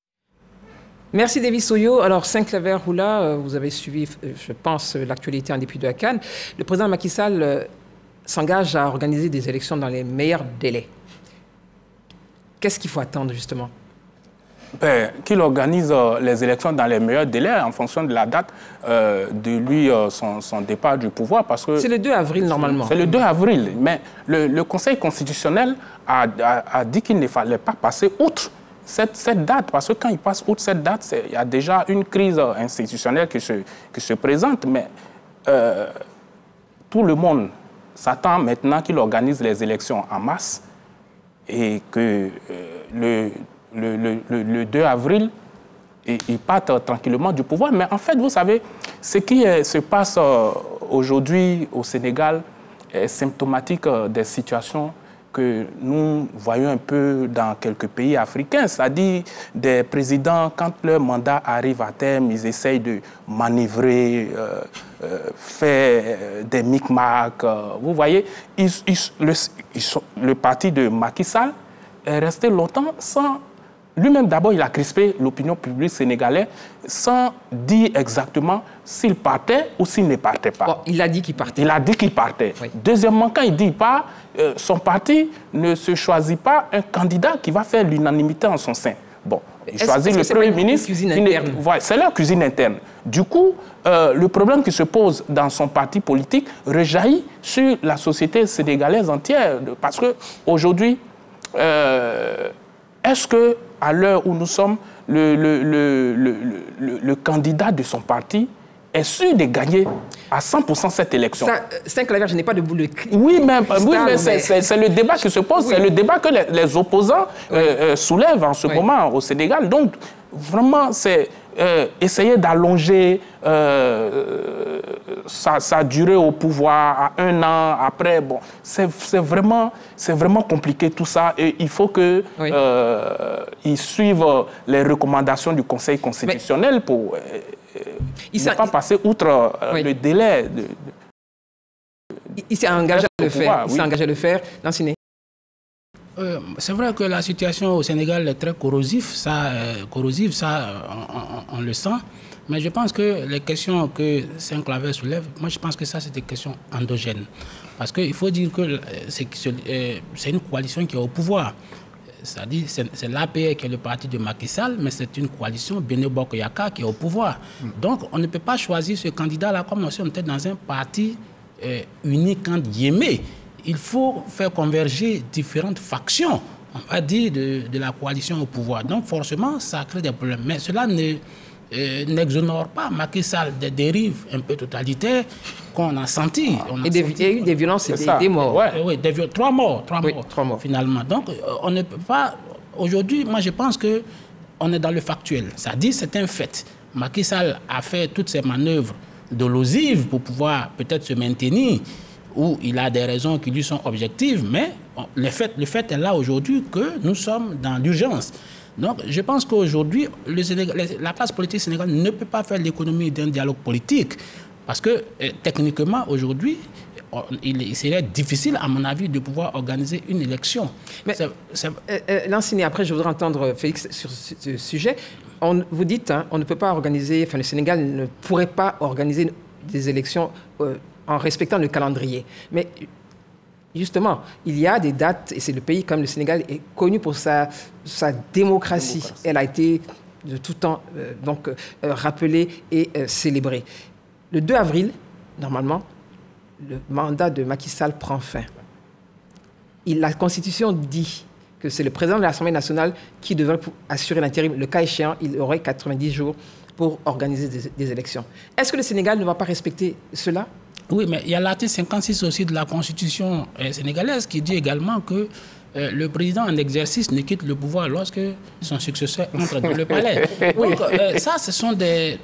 Merci Davis Oyo. Alors, Saint-Claver-Oula, vous avez suivi, je pense, l'actualité en dépit de la CAN. Le président Macky Sall s'engage à organiser des élections dans les meilleurs délais. Qu'est-ce qu'il faut attendre, justement? Qu'il organise les élections dans les meilleurs délais en fonction de la date de son départ du pouvoir. Parce que c'est le 2 avril, normalement. C'est le 2 avril. Mais le Conseil constitutionnel a dit qu'il ne fallait pas passer outre cette date, parce que quand il passe outre cette date, il y a déjà une crise institutionnelle qui se présente, mais tout le monde s'attend maintenant qu'il organise les élections en masse et que le 2 avril, il parte tranquillement du pouvoir. Mais en fait, vous savez, ce qui se passe aujourd'hui au Sénégal est symptomatique des situations que nous voyons un peu dans quelques pays africains, c'est-à-dire des présidents, quand leur mandat arrive à terme, ils essayent de manœuvrer, faire des micmacs. Vous voyez, le parti de Macky Sall est resté longtemps sans... Lui-même, d'abord, il a crispé l'opinion publique sénégalaise sans dire exactement s'il partait ou s'il ne partait pas. Bon, il a dit qu'il partait. Il a dit qu'il partait. Oui. Deuxièmement, quand il dit pas, son parti ne se choisit pas un candidat qui va faire l'unanimité en son sein. Bon, il choisit le Premier ministre. C'est leur cuisine interne. Du coup, le problème qui se pose dans son parti politique rejaillit sur la société sénégalaise entière. Parce qu'aujourd'hui, est-ce que à l'heure où nous sommes, le candidat de son parti est sûr de gagner à 100% cette élection. Saint-Claver, je n'ai pas de boule de cristal. Oui, mais c'est le débat qui se pose, c'est le débat que les opposants soulèvent en ce moment au Sénégal. Donc, vraiment, c'est essayer d'allonger sa durée au pouvoir à 1 an, après, bon, c'est vraiment compliqué tout ça, et il faut qu'ils suivent les recommandations du Conseil constitutionnel pour ne pas passer outre le délai. Il s'est engagé à le faire. Il s'est engagé à le faire. Lanciné. C'est vrai que la situation au Sénégal est très corrosive, ça on le sent. Mais je pense que les questions que Saint-Claver soulève, moi je pense que ça c'est des questions endogènes. Parce qu'il faut dire que c'est une coalition qui est au pouvoir. C'est-à-dire c'est l'APR qui est le parti de Macky Sall, mais c'est une coalition Benno Bokk Yakaar qui est au pouvoir. Donc on ne peut pas choisir ce candidat-là comme si on était dans un parti unique entre guillemets. Il faut faire converger différentes factions, on va dire, de la coalition au pouvoir. Donc forcément, ça crée des problèmes. Mais cela n'exonore pas Macky Sall des dérives un peu totalitaires qu'on a senties. Il y a eu des violences et des morts. Oui, 3 morts. 3 morts finalement. Donc on ne peut pas... Aujourd'hui, moi je pense qu'on est dans le factuel. C'est-à-dire c'est un fait. Macky Sall a fait toutes ses manœuvres dolosives pour pouvoir peut-être se maintenir, où il a des raisons qui lui sont objectives, mais le fait est là aujourd'hui que nous sommes dans l'urgence. Donc, je pense qu'aujourd'hui, la classe politique sénégalaise ne peut pas faire l'économie d'un dialogue politique, parce que techniquement, aujourd'hui, il serait difficile, à mon avis, de pouvoir organiser une élection. Mais, Lanciné, après, je voudrais entendre Félix sur ce sujet. Vous dites, on ne peut pas organiser, enfin, le Sénégal ne pourrait pas organiser des élections en respectant le calendrier. Mais justement, il y a des dates, et c'est le pays comme le Sénégal est connu pour sa démocratie. Elle a été de tout temps rappelée et célébrée. Le 2 avril, normalement, le mandat de Macky Sall prend fin. La Constitution dit que c'est le président de l'Assemblée nationale qui devrait assurer l'intérim. Le cas échéant, il aurait 90 jours pour organiser des élections. Est-ce que le Sénégal ne va pas respecter cela ? Oui, mais il y a l'article 56 aussi de la Constitution sénégalaise qui dit également que le président en exercice ne quitte le pouvoir lorsque son successeur entre dans le palais. Donc, ça, ce sont des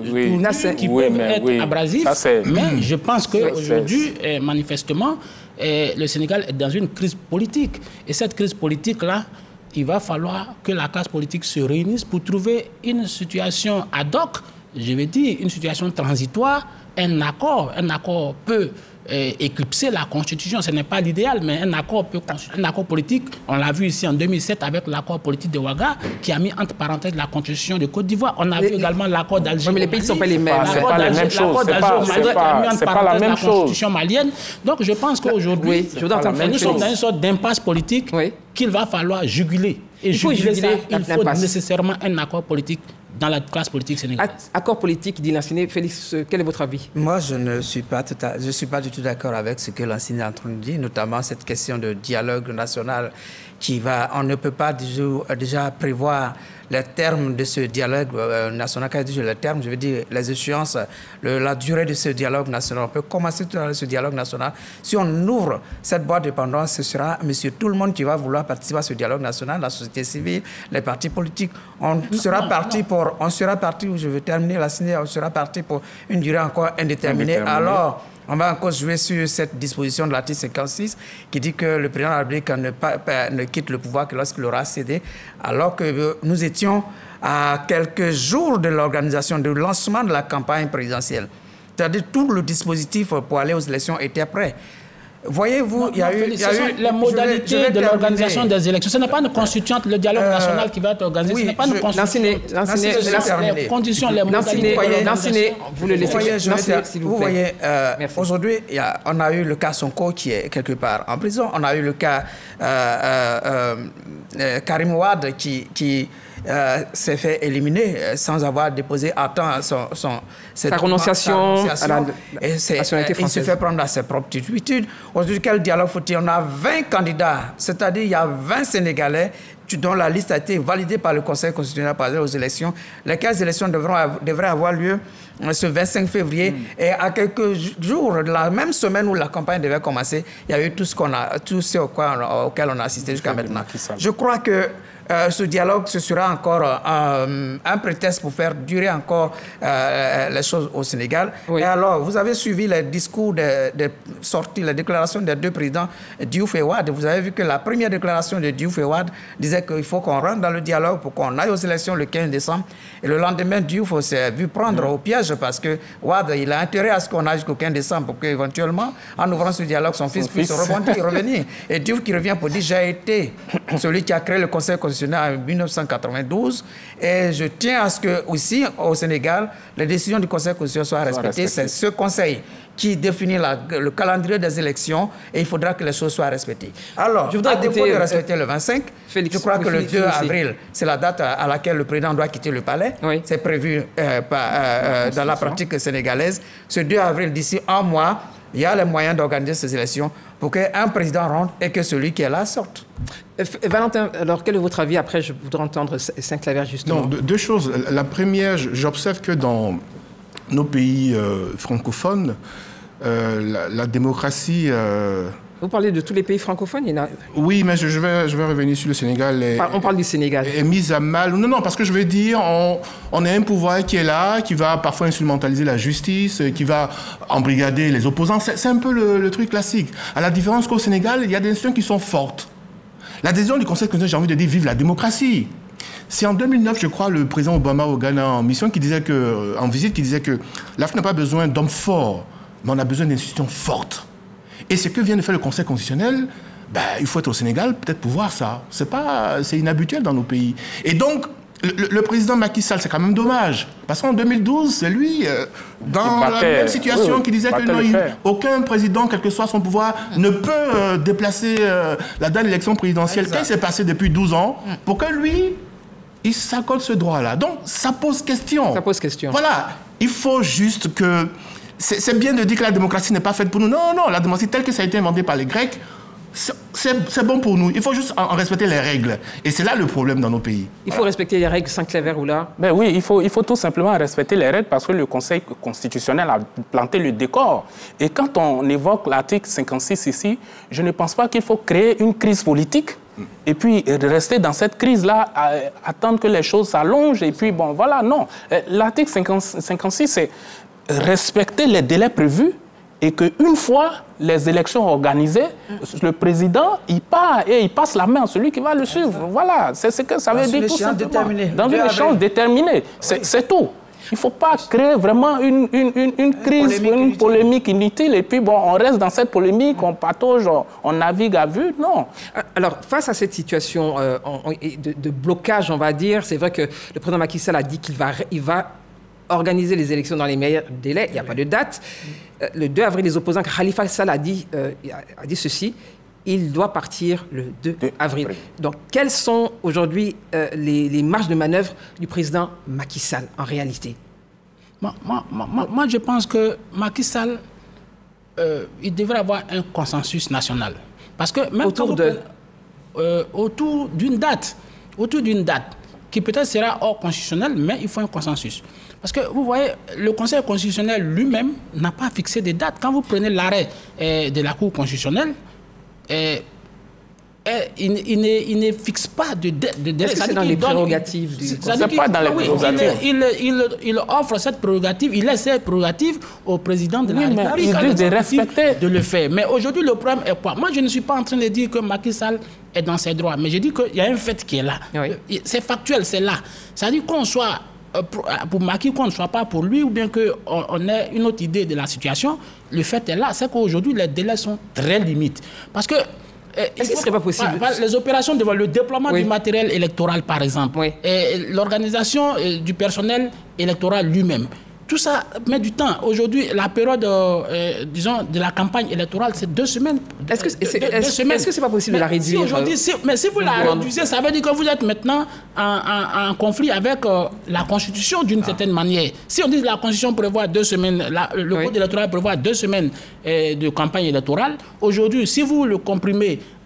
qui peuvent être abrasifs, mais je pense qu'aujourd'hui, manifestement, le Sénégal est dans une crise politique. Et cette crise politique-là, il va falloir que la classe politique se réunisse pour trouver une situation ad hoc, je vais dire, une situation transitoire. Un accord peut éclipser la Constitution. Ce n'est pas l'idéal, mais un accord politique, on l'a vu ici en 2007 avec l'accord politique de Ouaga, qui a mis entre parenthèses la Constitution de Côte d'Ivoire. On a vu également l'accord d'Alger. Mais les pays ne sont pas les mêmes. L'accord d'Alger qui a mis entre parenthèses la Constitution malienne. Donc je pense qu'aujourd'hui, nous sommes dans une sorte d'impasse politique qu'il va falloir juguler. Et juguler ça, il faut nécessairement un accord politique dans la classe politique sénégalaise. Accord politique, dit Lanciné. Félix, quel est votre avis? Moi, je ne suis pas du tout d'accord avec ce que Lanciné est en train de dire, notamment cette question de dialogue national on ne peut pas déjà prévoir les termes de ce dialogue national. Quand je dis les termes, je veux dire les échéances, la durée de ce dialogue national. On peut commencer ce dialogue national. Si on ouvre cette boîte de Pandore, ce sera monsieur tout le monde qui va vouloir participer à ce dialogue national, la société civile, les partis politiques. On sera parti, je vais terminer la signer, on sera parti pour une durée encore indéterminée. Alors, on va encore jouer sur cette disposition de l'article 56 qui dit que le président de la République ne quitte le pouvoir que lorsqu'il aura cédé, alors que nous étions à quelques jours de l'organisation, du lancement de la campagne présidentielle. C'est-à-dire tout le dispositif pour aller aux élections était prêt. Voyez-vous, il y a eu les modalités de l'organisation des élections. Ce n'est pas une constituante, le dialogue national qui va être organisé. Ce n'est pas une constituante. Les conditions, les modalités. Vous le laissez. Vous voyez, aujourd'hui, on a eu le cas Sonko qui est quelque part en prison. On a eu le cas Karim Wade qui s'est fait éliminer sans avoir déposé à temps sa renonciation à la nationalité française. Il se fait prendre à ses propres turpitudes. Aujourd'hui, quel dialogue faut-il? On a 20 candidats, c'est-à-dire il y a 20 Sénégalais dont la liste a été validée par le Conseil constitutionnel par aux élections. Les élections devraient avoir lieu ce 25 février. Et à quelques jours de la même semaine où la campagne devait commencer, il y a eu tout ce auquel on a assisté jusqu'à maintenant. Je crois que ce dialogue, ce sera encore un prétexte pour faire durer encore les choses au Sénégal. Oui. Et alors, vous avez suivi les discours les déclarations des deux présidents, Diouf et Wade. Vous avez vu que la première déclaration de Diouf et Wade disait qu'il faut qu'on rentre dans le dialogue pour qu'on aille aux élections le 15 décembre. Et le lendemain, Diouf s'est vu prendre au piège parce que Wade, il a intérêt à ce qu'on aille jusqu'au 15 décembre pour qu'éventuellement, en ouvrant ce dialogue, son fils puisse revenir. Et Diouf qui revient pour dire « J'ai été celui qui a créé le Conseil constitutionnel en 1992 et je tiens à ce que aussi au Sénégal, les décisions du Conseil constitutionnel soient respectées. C'est ce Conseil qui définit le calendrier des élections et il faudra que les choses soient respectées. Alors, à défaut de respecter le 25, je crois que le 2 avril, c'est la date à laquelle le président doit quitter le palais. Oui. C'est prévu dans la pratique sénégalaise. Ce 2 avril, d'ici un mois, il y a les moyens d'organiser ces élections pour qu'un président rentre et que celui qui est là sorte. Valentin, alors quel est votre avis? Après, je voudrais entendre Saint-Claver justement. Non, deux choses. La première, j'observe que dans nos pays francophones, la démocratie... Vous parlez de tous les pays francophones? Oui, mais je vais revenir sur le Sénégal. On parle du Sénégal. Est mise à mal. Non, parce que je veux dire, on a un pouvoir qui est là, qui va parfois instrumentaliser la justice, qui va embrigader les opposants. C'est un peu le truc classique. À la différence qu'au Sénégal, il y a des institutions qui sont fortes. L'adhésion du Conseil constitutionnel, j'ai envie de dire, vive la démocratie. C'est en 2009, je crois, le président Obama au Ghana en mission, en visite, qui disait que l'Afrique n'a pas besoin d'hommes forts, mais on a besoin d'institutions fortes. Et ce que vient de faire le Conseil constitutionnel, il faut être au Sénégal peut-être pour voir ça. C'est inhabituel dans nos pays. Et donc, le président Macky Sall, c'est quand même dommage. Parce qu'en 2012, c'est lui, dans la même situation, qui disait que aucun président, quel que soit son pouvoir, ne peut déplacer la date de l'élection présidentielle. Qu'est-ce qui s'est passé depuis 12 ans pour que lui, il s'accorde ce droit-là? Donc, ça pose question. Ça pose question. Voilà. Il faut juste que... C'est bien de dire que la démocratie n'est pas faite pour nous. Non, la démocratie telle que ça a été inventé par les Grecs, c'est bon pour nous. Il faut juste en respecter les règles. Et c'est là le problème dans nos pays. Il faut respecter les règles, Saint-Claver ou là? Ben oui, il faut tout simplement respecter les règles parce que le Conseil constitutionnel a planté le décor. Et quand on évoque l'article 56 ici, je ne pense pas qu'il faut créer une crise politique et puis rester dans cette crise-là, attendre que les choses s'allongent et puis bon, voilà, non. L'article 56, c'est respecter les délais prévus et qu'une fois les élections organisées, le président, il part et il passe la main à celui qui va le suivre. Voilà, c'est ce que ça veut dire tout simplement. Dans une échéance déterminée. C'est tout. Il ne faut pas créer vraiment une crise, une polémique inutile et puis bon, on reste dans cette polémique, on patauge, on navigue à vue. Non. Alors, face à cette situation de blocage, on va dire, c'est vrai que le président Macky Sall a dit qu'il va organiser les élections dans les meilleurs délais. Il n'y a pas de date. Le 2 avril, les opposants, Khalifa Sall a dit ceci, il doit partir le 2 avril. Donc, quelles sont aujourd'hui les marges de manœuvre du président Macky Sall, en réalité? Moi, je pense que Macky Sall, il devrait avoir un consensus national. Parce que même autour d'une date, qui peut-être sera hors constitutionnel, mais il faut un consensus. Parce que vous voyez, le Conseil constitutionnel lui-même n'a pas fixé des dates. Quand vous prenez l'arrêt de la Cour constitutionnelle, il ne fixe pas de délai. Est-ce que c'est dans les prérogatives du Conseil? C'est pas dans les prérogatives. Il offre cette prérogative, il laisse cette prérogative au président de la République. Il dit de respecter. De le faire. Mais aujourd'hui, le problème est quoi? Moi, je ne suis pas en train de dire que Macky Sall est dans ses droits, mais je dis qu'il y a un fait qui est là. Oui. C'est factuel, c'est là. C'est-à-dire qu'on soit pour Macky, qu'on ne soit pas pour lui, ou bien qu'on ait une autre idée de la situation, le fait est là, c'est qu'aujourd'hui, les délais sont très limites. Parce que est-ce que ce ne serait pas possible? Les opérations devant le déploiement du matériel électoral, par exemple, et l'organisation du personnel électoral lui-même. Tout ça met du temps. Aujourd'hui, la période, disons, de la campagne électorale, c'est 2 semaines. Est-ce que c'est pas possible de la réduire? Mais si vous la réduisez, ça veut dire que vous êtes maintenant en conflit avec la Constitution d'une certaine manière. Si on dit que la Constitution prévoit 2 semaines, le code électoral prévoit 2 semaines de campagne électorale, aujourd'hui, si vous le comprimez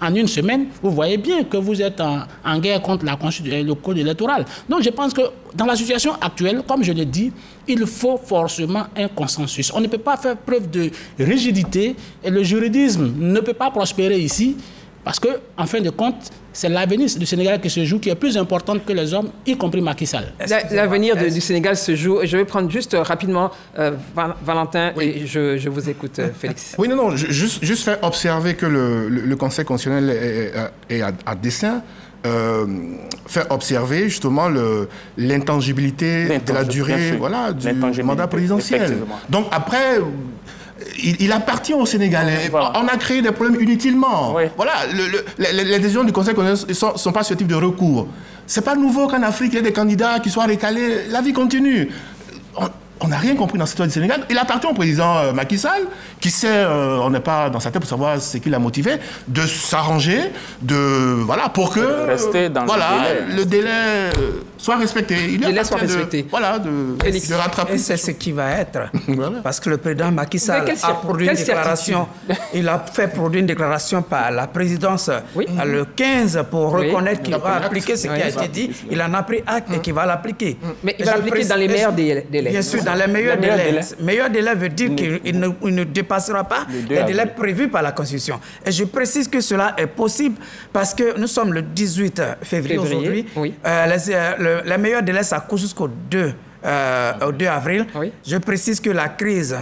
en une semaine, vous voyez bien que vous êtes en guerre contre le code électoral. Donc je pense que dans la situation actuelle, comme je l'ai dit, il faut forcément un consensus. On ne peut pas faire preuve de rigidité et le juridisme ne peut pas prospérer ici parce que, en fin de compte, c'est l'avenir du Sénégal qui se joue, qui est plus important que les hommes, y compris Macky Sall. L'avenir du Sénégal se joue. Je vais prendre juste rapidement Valentin, et je vous écoute, Félix. Oui, non, juste faire observer que le Conseil constitutionnel est à dessein. Faire observer justement l'intangibilité de la durée du mandat présidentiel. Donc après, il appartient aux Sénégalais. Voilà. On a créé des problèmes inutilement. Oui. Voilà, les décisions du Conseil constitutionnel ne sont pas ce type de recours. Ce n'est pas nouveau qu'en Afrique, il y ait des candidats qui soient recalés. La vie continue. On n'a rien compris dans cette histoire du Sénégal. Il appartient au président Macky Sall, qui sait, on n'est pas dans sa tête pour savoir ce qui l'a motivé, de s'arranger, pour que rester dans le délai soit respecté. Le délai soit respecté. De rattraper. Et c'est ce qui va être. Parce que le président Macky Sall a produit une déclaration. Il a fait produire une déclaration par la présidence le 15 pour reconnaître qu'il va appliquer ce qui a été dit. Il en a pris acte et qu'il va l'appliquer. Mais il va l'appliquer dans les meilleurs délais. Bien sûr, dans les meilleurs délais. Meilleur délai veut dire qu'il ne dépassera pas les délais prévus par la Constitution. Et je précise que cela est possible parce que nous sommes le 18 février aujourd'hui. Oui. Les meilleurs délais, ça court jusqu'au 2 avril. Oui. Je précise que la crise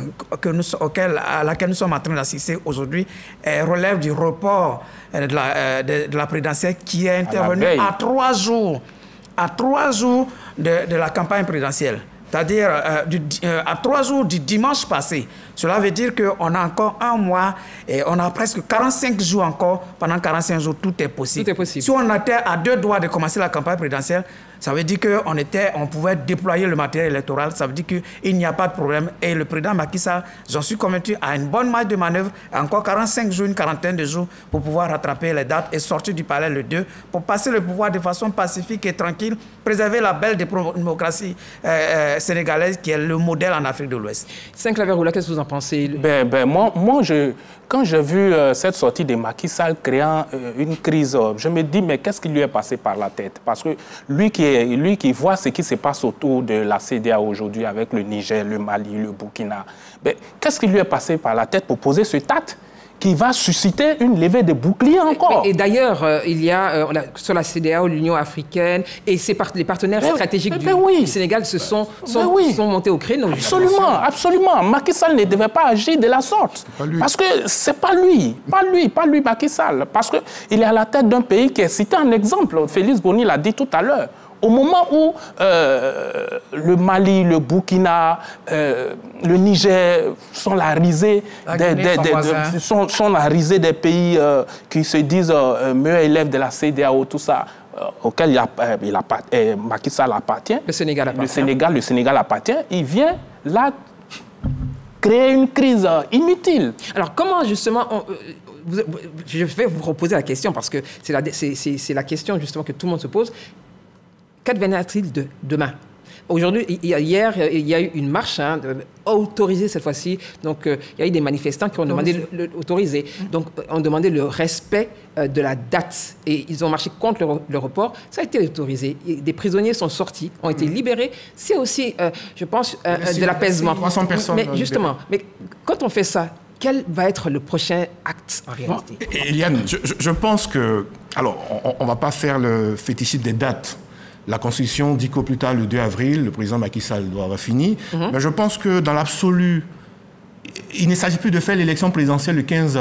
à laquelle nous sommes en train d'assister aujourd'hui relève du report de la présidentielle qui est intervenu à 3 jours. À 3 jours de la campagne présidentielle. C'est-à-dire à 3 jours du dimanche passé. Cela veut dire qu'on a encore 1 mois et on a presque 45 jours encore. Pendant 45 jours, tout est possible. Tout est possible. Si on était à 2 doigts de commencer la campagne présidentielle, ça veut dire qu'on pouvait déployer le matériel électoral. Ça veut dire qu'il n'y a pas de problème. Et le président Macky Sall, j'en suis convaincu, a une bonne marge de manœuvre, encore 45 jours, une quarantaine de jours pour pouvoir rattraper les dates et sortir du palais le 2 pour passer le pouvoir de façon pacifique et tranquille, préserver la belle démocratie sénégalaise qui est le modèle en Afrique de l'Ouest. Saint-Claver Oula, qu'est-ce que vous en pensez? Quand j'ai vu cette sortie de Macky Sall créant une crise, je me dis, mais qu'est-ce qui lui est passé par la tête? Parce que lui qui voit ce qui se passe autour de la CEDEAO aujourd'hui avec le Niger, le Mali, le Burkina, qu'est-ce qui lui est passé par la tête pour poser ce acte qui va susciter une levée de boucliers encore. Et d'ailleurs, il y a sur la CEDEAO, l'Union africaine et les partenaires stratégiques du Sénégal sont montés au créneau. Absolument, absolument. Macky Sall ne devait pas agir de la sorte. Parce que c'est pas lui, Macky Sall. Parce qu'il est à la tête d'un pays qui est cité en exemple. Félix Boni l'a dit tout à l'heure. Au moment où le Mali, le Burkina, le Niger sont la risée des pays qui se disent meilleurs élèves de la CEDEAO, tout ça, auquel Macky Sall appartient. Le Sénégal appartient. Le Sénégal appartient. Il vient là créer une crise inutile. Alors comment justement... je vais vous reposer la question parce que c'est la question justement que tout le monde se pose. Qu'adviendra-t-il de demain? Aujourd'hui, hier, il y a eu une marche autorisée cette fois-ci. Donc, il y a eu des manifestants qui ont demandé l'autoriser. Donc, ont demandé le respect de la date. Et ils ont marché contre le report. Ça a été autorisé. Et des prisonniers sont sortis, ont été libérés. C'est aussi, je pense, de l'apaisement. 300 personnes. Mais justement, quand on fait ça, quel va être le prochain acte en réalité? Eliane, je pense que... Alors, on ne va pas faire le fétichisme des dates. La Constitution dit qu'au plus tard, le 2 avril, le président Macky Sall doit avoir fini. Mais je pense que dans l'absolu, il ne s'agit plus de faire l'élection présidentielle le 15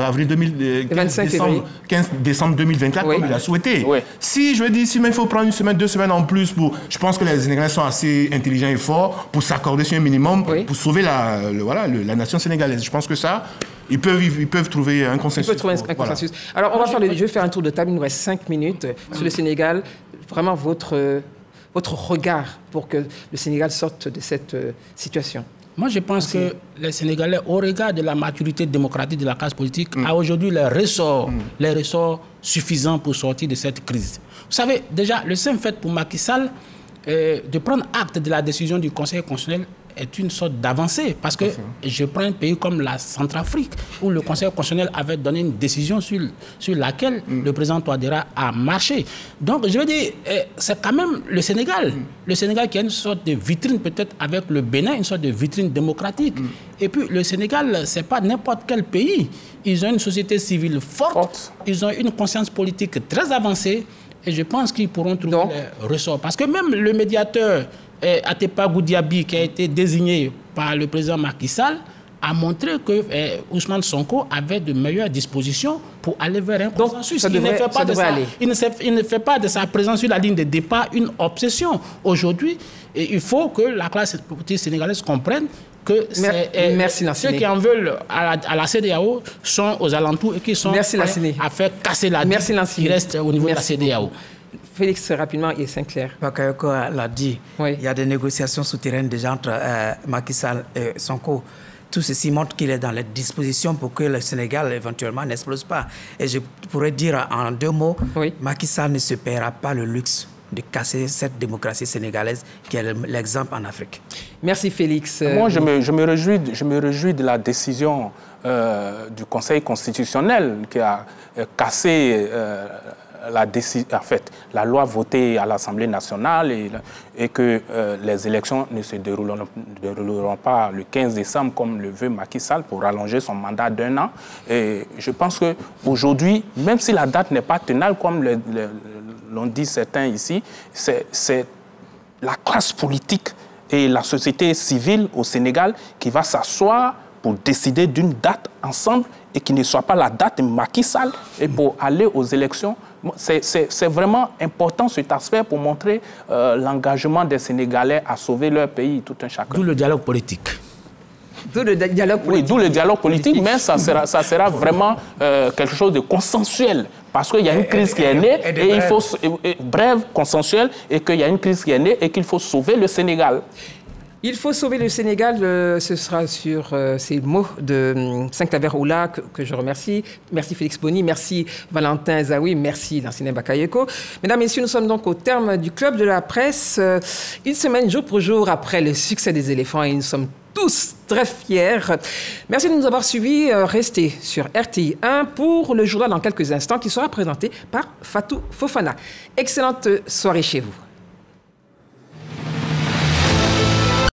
décembre 2024, comme il a souhaité. Oui. Si il faut prendre 1 semaine, 2 semaines en plus, je pense que les Sénégalais sont assez intelligents et forts pour s'accorder sur un minimum, pour sauver la nation sénégalaise. Je pense que ça... Ils peuvent trouver un consensus. Ils peuvent trouver un consensus. Alors, je vais faire un tour de table. Il nous reste 5 minutes sur le Sénégal. Vraiment, votre regard pour que le Sénégal sorte de cette situation. Moi, je pense que les Sénégalais, au regard de la maturité démocratique de la classe politique, a aujourd'hui les ressorts suffisants pour sortir de cette crise. Vous savez, déjà, le simple fait pour Macky Sall de prendre acte de la décision du Conseil constitutionnel est une sorte d'avancée. Parce que je prends un pays comme la Centrafrique, où le Conseil constitutionnel avait donné une décision sur laquelle le président Touadéra a marché. Donc, je veux dire, c'est quand même le Sénégal. Le Sénégal qui a une sorte de vitrine, peut-être avec le Bénin, une sorte de vitrine démocratique. Et puis, le Sénégal, ce n'est pas n'importe quel pays. Ils ont une société civile forte, ils ont une conscience politique très avancée, et je pense qu'ils pourront trouver les ressorts. Parce que même le médiateur Atepa Goudiaby, qui a été désigné par le président Macky Sall, a montré que Ousmane Sonko avait de meilleures dispositions pour aller vers un consensus. Il ne fait pas de sa présence sur la ligne de départ une obsession. Aujourd'hui, il faut que la classe politique sénégalaise comprenne que ceux qui en veulent à la CEDEAO sont aux alentours et qui sont prêts à faire casser la dette qui reste au niveau de la CEDEAO. Félix, rapidement, et Sinclair. Bakayoko l'a dit, il y a des négociations souterraines déjà entre Macky Sall et Sonko. Tout ceci montre qu'il est dans les dispositions pour que le Sénégal éventuellement n'explose pas. Et je pourrais dire en 2 mots, Macky Sall ne se paiera pas le luxe de casser cette démocratie sénégalaise qui est l'exemple en Afrique. Merci Félix. Moi, je me réjouis de la décision du Conseil constitutionnel qui a cassé la loi votée à l'Assemblée nationale et que les élections ne se dérouleront pas le 15 décembre comme le veut Macky Sall pour rallonger son mandat d'1 an. Et je pense qu'aujourd'hui, même si la date n'est pas tenable comme l'ont dit certains ici, c'est la classe politique et la société civile au Sénégal qui va s'asseoir pour décider d'une date ensemble et qui ne soit pas la date de Macky Sall et pour aller aux élections. C'est vraiment important cet aspect pour montrer l'engagement des Sénégalais à sauver leur pays, tout un chacun. D'où le dialogue politique. D'où le dialogue politique. Oui, d'où le dialogue politique, mais ça sera vraiment quelque chose de consensuel. Parce qu'il y a une crise qui est née, et il faut, brève, consensuel, et qu'il y a une crise qui est née et qu'il faut sauver le Sénégal. Il faut sauver le Sénégal, ce sera sur ces mots de Sinclaver Oula que je remercie. Merci Félix Boni, merci Valentin Zawi, merci Lansine Bakayoko. Mesdames, Messieurs, nous sommes donc au terme du Club de la Presse, une semaine jour pour jour après le succès des éléphants et nous sommes tous très fiers. Merci de nous avoir suivis. Restez sur RTI 1 pour le journal dans quelques instants qui sera présenté par Fatou Fofana. Excellente soirée chez vous.